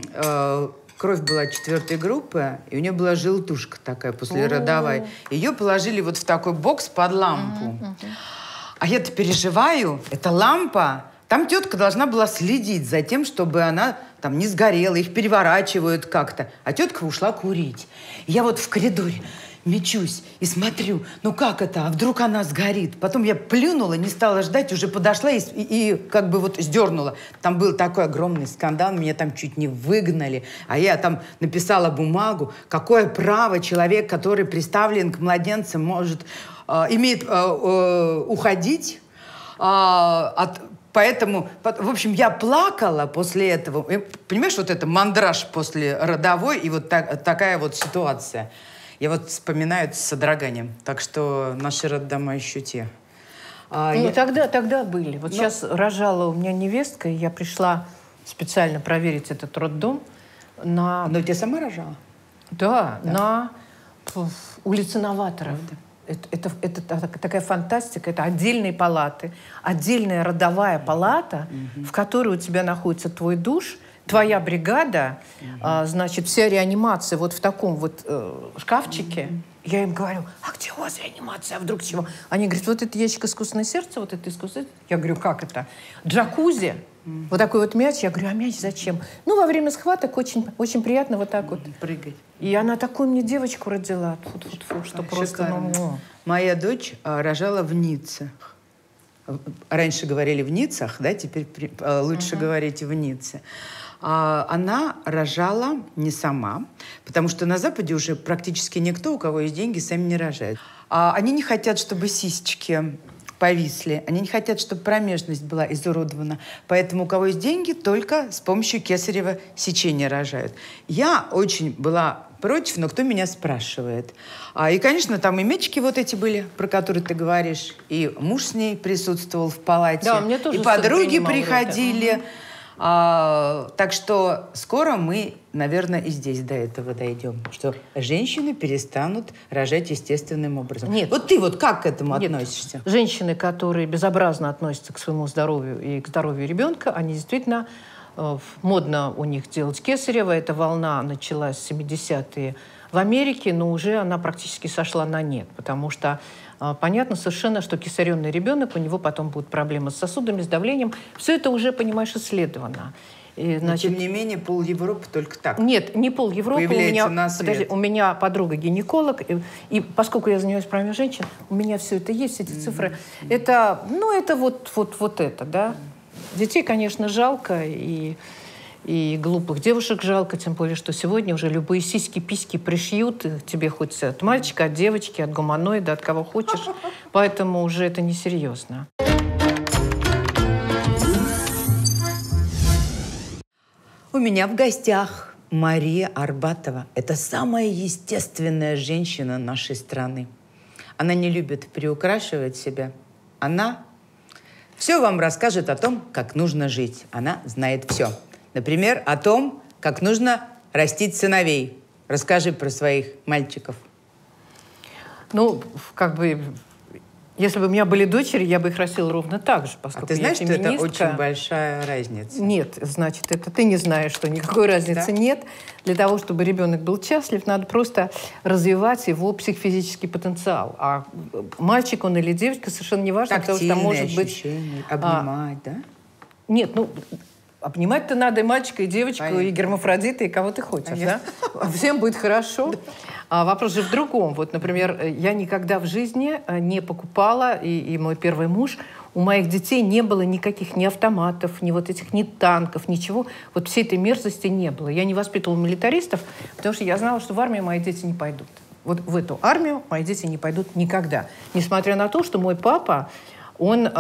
а, кровь была четвертой группы, и у нее была желтушка такая послеродовая. Ее положили вот в такой бокс под лампу. Mm-hmm, mm-hmm. А я-то переживаю, эта лампа, там тетка должна была следить за тем, чтобы она там не сгорела, их переворачивают как-то. А тетка ушла курить. И я вот в коридоре мечусь и смотрю, ну как это, а вдруг она сгорит? Потом я плюнула, не стала ждать, уже подошла и, и, и как бы вот сдернула. Там был такой огромный скандал, меня там чуть не выгнали. А я там написала бумагу, какое право человек, который приставлен к младенцам, может, э, имеет э, э, уходить э, от... Поэтому, в общем, я плакала после этого. Понимаешь, вот это мандраж после родовой и вот так, такая вот ситуация. Я вот вспоминаю это с содроганием. Так что наши роддома еще те. А ну, я... тогда, тогда были. Вот Но... сейчас рожала у меня невестка, и я пришла специально проверить этот роддом на... Но ты сама рожала? Да, да. на улице Новаторов. Да. Это, это, это такая фантастика, это отдельные палаты, отдельная родовая палата, mm-hmm. в которой у тебя находится твой душ, твоя бригада, mm-hmm. а, значит, вся реанимация вот в таком вот э, шкафчике. Mm-hmm. Я им говорю, а где у вас реанимация, а вдруг чего? Они говорят, вот это ящик искусственное сердце, вот это искусственное. Я говорю, как это? Джакузи. Mm-hmm. Вот такой вот мяч. Я говорю, а мяч зачем? Ну, во время схваток очень, очень приятно вот так вот. Прыгать. И она такую мне девочку родила, фу-фу-фу, что а, просто... Ну, моя дочь а, рожала в Ницце. Раньше говорили в Ниццах, да, теперь при, а, лучше uh-huh. говорить в Ницце. А, она рожала не сама, потому что на Западе уже практически никто, у кого есть деньги, сами не рожает. А, они не хотят, чтобы сисечки повисли. Они не хотят, чтобы промежность была изуродована. Поэтому у кого есть деньги, только с помощью кесарево сечения рожают. Я очень была против, но кто меня спрашивает. А, и, конечно, там и мячики вот эти были, про которые ты говоришь, и муж с ней присутствовал в палате, да, мне тоже и подруги приходили. Угу. А, так что скоро мы, наверное, и здесь до этого дойдем, что женщины перестанут рожать естественным образом. Нет. Вот ты вот как к этому Нет. относишься? Женщины, которые безобразно относятся к своему здоровью и к здоровью ребенка, они действительно э, модно у них делать кесарево. Эта волна началась в семидесятые в Америке, но уже она практически сошла на нет, потому что понятно совершенно, что кесаренный ребенок, у него потом будут проблемы с сосудами, с давлением. Все это уже, понимаешь, исследовано. И, значит, но, тем не менее, пол Европы только так. Нет, не пол Европы. У меня, подожди, у меня подруга гинеколог, и, и поскольку я занимаюсь правами женщин, у меня все это есть, все эти mm-hmm. цифры. Mm-hmm. Это, ну, это вот, вот, вот это, да. Детей, конечно, жалко, и... И глупых девушек жалко, тем более, что сегодня уже любые сиськи-письки пришьют тебе хоть от мальчика, от девочки, от гуманоида, от кого хочешь. Поэтому уже это несерьезно. У меня в гостях Мария Арбатова. Это самая естественная женщина нашей страны. Она не любит приукрашивать себя. Она все вам расскажет о том, как нужно жить. Она знает все. Например, о том, как нужно растить сыновей. Расскажи про своих мальчиков. Ну, как бы, если бы у меня были дочери, я бы их растила ровно так же, поскольку а ты знаешь, я что это очень большая разница? Нет, значит, это ты не знаешь, что никакой разницы да? нет. Для того, чтобы ребенок был счастлив, надо просто развивать его психофизический потенциал. А мальчик он или девочка, совершенно не важно, потому что может быть... обнимать, а, да? Нет, ну... Обнимать-то надо и мальчика, и девочку, Понятно. И гермафродита, и кого ты хочешь, Понятно. Да? Всем будет хорошо. А вопрос же в другом. Вот, например, я никогда в жизни не покупала, и, и мой первый муж, у моих детей не было никаких ни автоматов, ни вот этих, ни танков, ничего. Вот всей этой мерзости не было. Я не воспитывала милитаристов, потому что я знала, что в армию мои дети не пойдут. Вот в эту армию мои дети не пойдут никогда. Несмотря на то, что мой папа, он...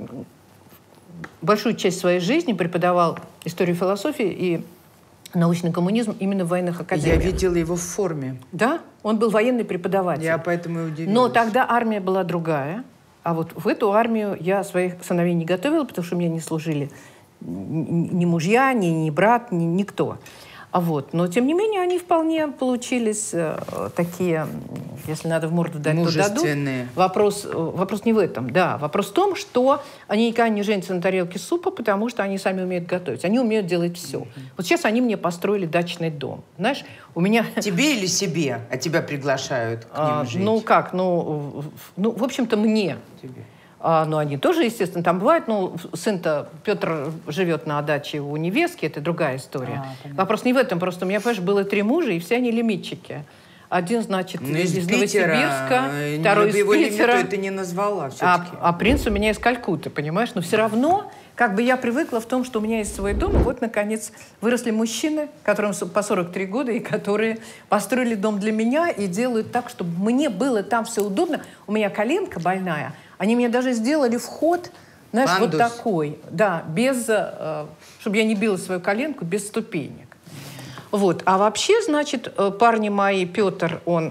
большую часть своей жизни преподавал историю философии и научный коммунизм именно в военных академиях. Я видела его в форме. Да, он был военный преподаватель. Я поэтому и удивилась. Но тогда армия была другая. А вот в эту армию я своих сыновей не готовила, потому что у меня не служили ни мужья, ни, ни брат, ни никто. А вот. Но, тем не менее, они вполне получились э, такие, если надо в морду дать, то дадут. Вопрос, вопрос не в этом, да. Вопрос в том, что они никогда не женятся на тарелке супа, потому что они сами умеют готовить. Они умеют делать все. Mm-hmm. Вот сейчас они мне построили дачный дом. Знаешь, у меня... Тебе или себе? А тебя приглашают к ним а, жить? Ну, как? Ну, ну в общем-то, мне. Тебе. А, ну, они тоже, естественно, там бывает. Ну, сын-то, Петр живет на даче у невестки, это другая история. А, Вопрос не в этом, просто у меня, понимаешь, было три мужа, и все они лимитчики. Один, значит, ну, из, из Новосибирска, второй из его Питера. Лимиту ты не назвала а, а принц у меня из Калькутты, понимаешь? Но все равно, как бы я привыкла в том, что у меня есть свой дом, и вот, наконец, выросли мужчины, которым по сорок три года, и которые построили дом для меня и делают так, чтобы мне было там все удобно. У меня коленка больная. Они мне даже сделали вход, знаешь, Пандус. Вот такой, да, без, э, чтобы я не била свою коленку, без ступенек. Вот. А вообще, значит, парни мои, Петр, он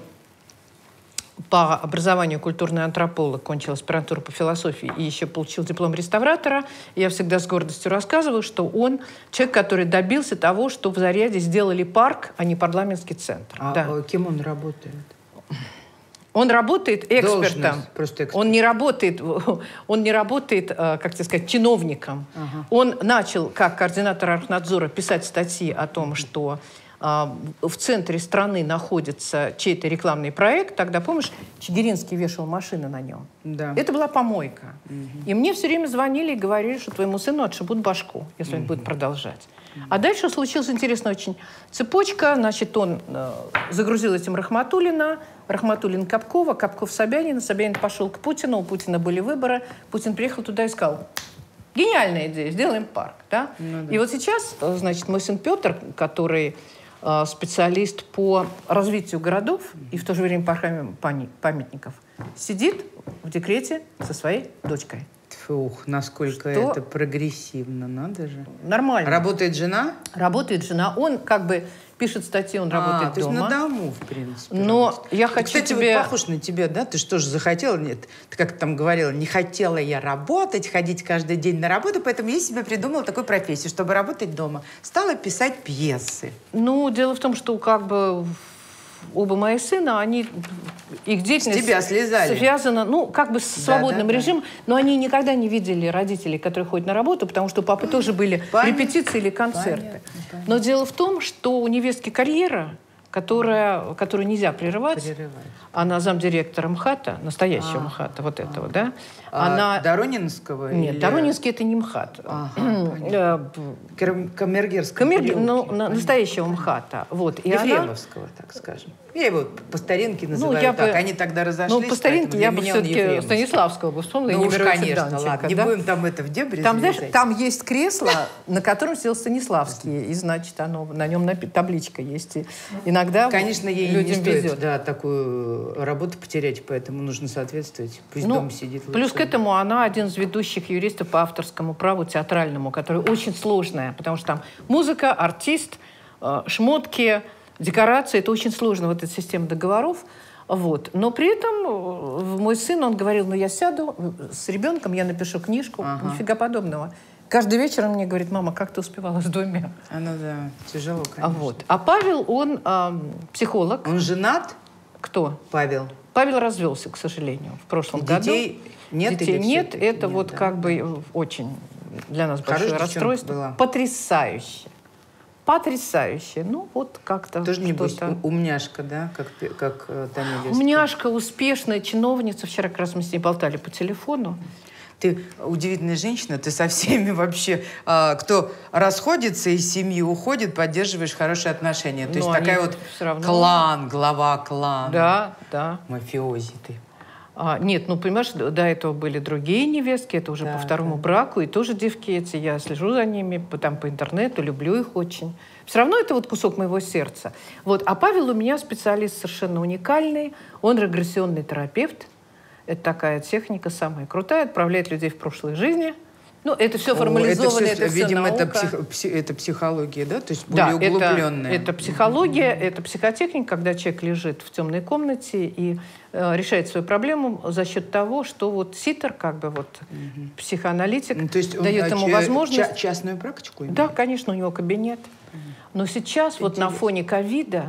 по образованию культурный антрополог, кончил аспирантуру по философии и еще получил диплом реставратора. Я всегда с гордостью рассказываю, что он человек, который добился того, что в Заряде сделали парк, а не парламентский центр. А да. Кем он работает? Он работает экспертом. Просто эксперт. Он не работает, он не работает, как тебе сказать, чиновником. Ага. Он начал, как координатор Архнадзора, писать статьи о том, что а, в центре страны находится чей-то рекламный проект. Тогда, помнишь, Чигиринский вешал машины на нем. Да. Это была помойка. Угу. И мне все время звонили и говорили, что твоему сыну отшибут башку, если угу. он будет продолжать. А дальше случилась интересная очень цепочка. Значит, он э, загрузил этим Рахматуллина, Рахматуллин Капкова, Капков Собянин, Собянин пошел к Путину, у Путина были выборы, Путин приехал туда и сказал: гениальная идея, сделаем парк. Да? Ну, да. И вот сейчас, значит, мой сын Петр, который э, специалист по развитию городов и в то же время по охране памятников, сидит в декрете со своей дочкой. Фух, насколько что? Это прогрессивно, надо же. Нормально. Работает жена? Работает жена. Он как бы пишет статьи, он А, работает то есть дома. на дому, в принципе. Но работать. я Ты, хочу кстати, тебе... вот похож на тебя, да? Ты что же захотела? Нет, ты как там говорила, не хотела я работать, ходить каждый день на работу, поэтому я себе придумала такую профессию, чтобы работать дома. Стала писать пьесы. Ну, дело в том, что как бы оба мои сына, они, их деятельность С тебя слезали. связана, ну, как бы с свободным да, да. режимом, но они никогда не видели родителей, которые ходят на работу, потому что у папы тоже были Понятно. репетиции или концерты. Понятно, понятно. Но дело в том, что у невестки карьера, которая, которую нельзя прерывать. Прерывать. Она замдиректора МХАТа, настоящего А, МХАТа, вот этого, да? А, Она... Доронинского? Нет, или... Доронинский это не МХАТ. Ага, Э, Кам- Камергерского. Камерги- переулке. ну, на- настоящего МХАТа. Вот. И она... Ефремовского, так скажем. Я его по старинке называю я так. бы- Они тогда разошлись. Ну, по старинке поэтому я для бы меня он все-таки Ефремовский. Станиславского бы вспомнила. Ну и не уж, Мирослава конечно, Данченко, ладно. Не да? будем там это в дебри Там, знаешь, залезать. там есть кресло, на котором сидел Станиславский, и, значит, оно, на нем напи- табличка есть. И иногда Конечно, ей людям не стоит везет. да, такую работу потерять, поэтому нужно соответствовать. Пусть Ну, дома сидит лучше. плюс к этому она один из ведущих юристов по авторскому праву театральному, который очень сложная, потому что там музыка, артист, э, шмотки, декорации. Это очень сложно, вот эта система договоров. Вот. Но при этом э, мой сын, он говорил, ну я сяду с ребенком, я напишу книжку. Ага. Нифига подобного. Каждый вечер он мне говорит, мама, как ты успевала с двумя? А ну да, тяжело, А, конечно. вот. А Павел, он э, психолог. Он женат, Кто? Павел? Павел развелся, к сожалению, в прошлом Детей году. нет Детей или нет. все-таки Это нет, вот да? как бы очень для нас Хорошая большое девчонка расстройство. была. Потрясающе. Потрясающе. Ну, вот как-то Тоже, небось, что-то. у- умняшка, да? Как, пе- как э, Таня Лескина. Умняшка, успешная чиновница. Вчера как раз мы с ней болтали по телефону. Ты удивительная женщина, ты со всеми вообще, а, кто расходится из семьи, уходит, поддерживаешь хорошие отношения. То Но есть они такая вот всё равно- клан, глава клана. Да, да. Мафиози ты. А, нет, ну, понимаешь, до до этого были другие невестки, это уже Да, по второму да. браку, и тоже девки эти, я слежу за ними, по- там по интернету, люблю их очень. Все равно это вот кусок моего сердца. Вот. А Павел у меня специалист совершенно уникальный, он регрессионный терапевт, это такая техника самая крутая, отправляет людей в прошлые жизни. Ну, это все О, формализовано, это, это, всё, все видимо, это, наука. псих- пси- это психология, да? То есть Да, более это, углубленная. это психология, это психотехника, когда человек лежит в темной комнате и э, решает свою проблему за счет того, что вот ситер, как бы вот психоаналитик, Ну, то есть он, дает а, ему ча- возможность... ча- частную практику имеет? Да, конечно, у него кабинет. Но сейчас вот на фоне ковида,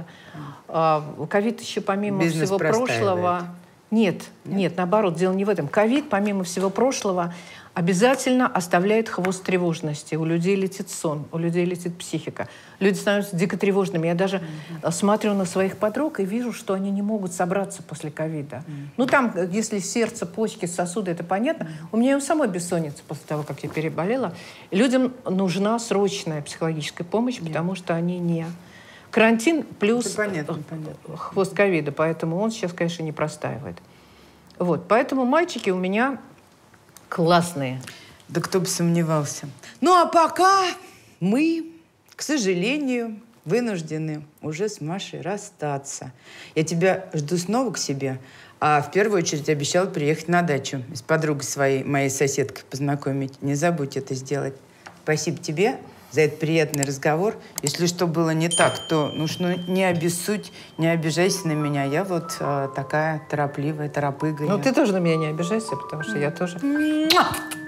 а, ковид еще помимо Бизнес всего простаивает. прошлого... Нет, нет, наоборот, дело не в этом. Ковид, помимо всего прошлого, обязательно оставляет хвост тревожности. У людей летит сон, у людей летит психика. Люди становятся дико тревожными. Я даже mm-hmm. смотрю на своих подруг и вижу, что они не могут собраться после ковида. Mm-hmm. Ну там, если сердце, почки, сосуды, это понятно. Mm-hmm. У меня и у самой бессонница после того, как я переболела. Людям нужна срочная психологическая помощь, mm-hmm. потому что они не... Карантин плюс Это понятно, понятно. хвост ковида, поэтому он сейчас, конечно, не простаивает. Вот, поэтому мальчики у меня классные. Да кто бы сомневался. Ну, а пока мы, к сожалению, вынуждены уже с Машей расстаться. Я тебя жду снова к себе, а в первую очередь обещала приехать на дачу с подругой своей, моей соседкой познакомить. Не забудь это сделать. Спасибо тебе за этот приятный разговор. Если что было не так, то ну, уж, ну, не обессудь, не обижайся на меня. Я вот э, такая торопливая, торопыга. Ну, я. ты тоже на меня не обижайся, потому что я тоже...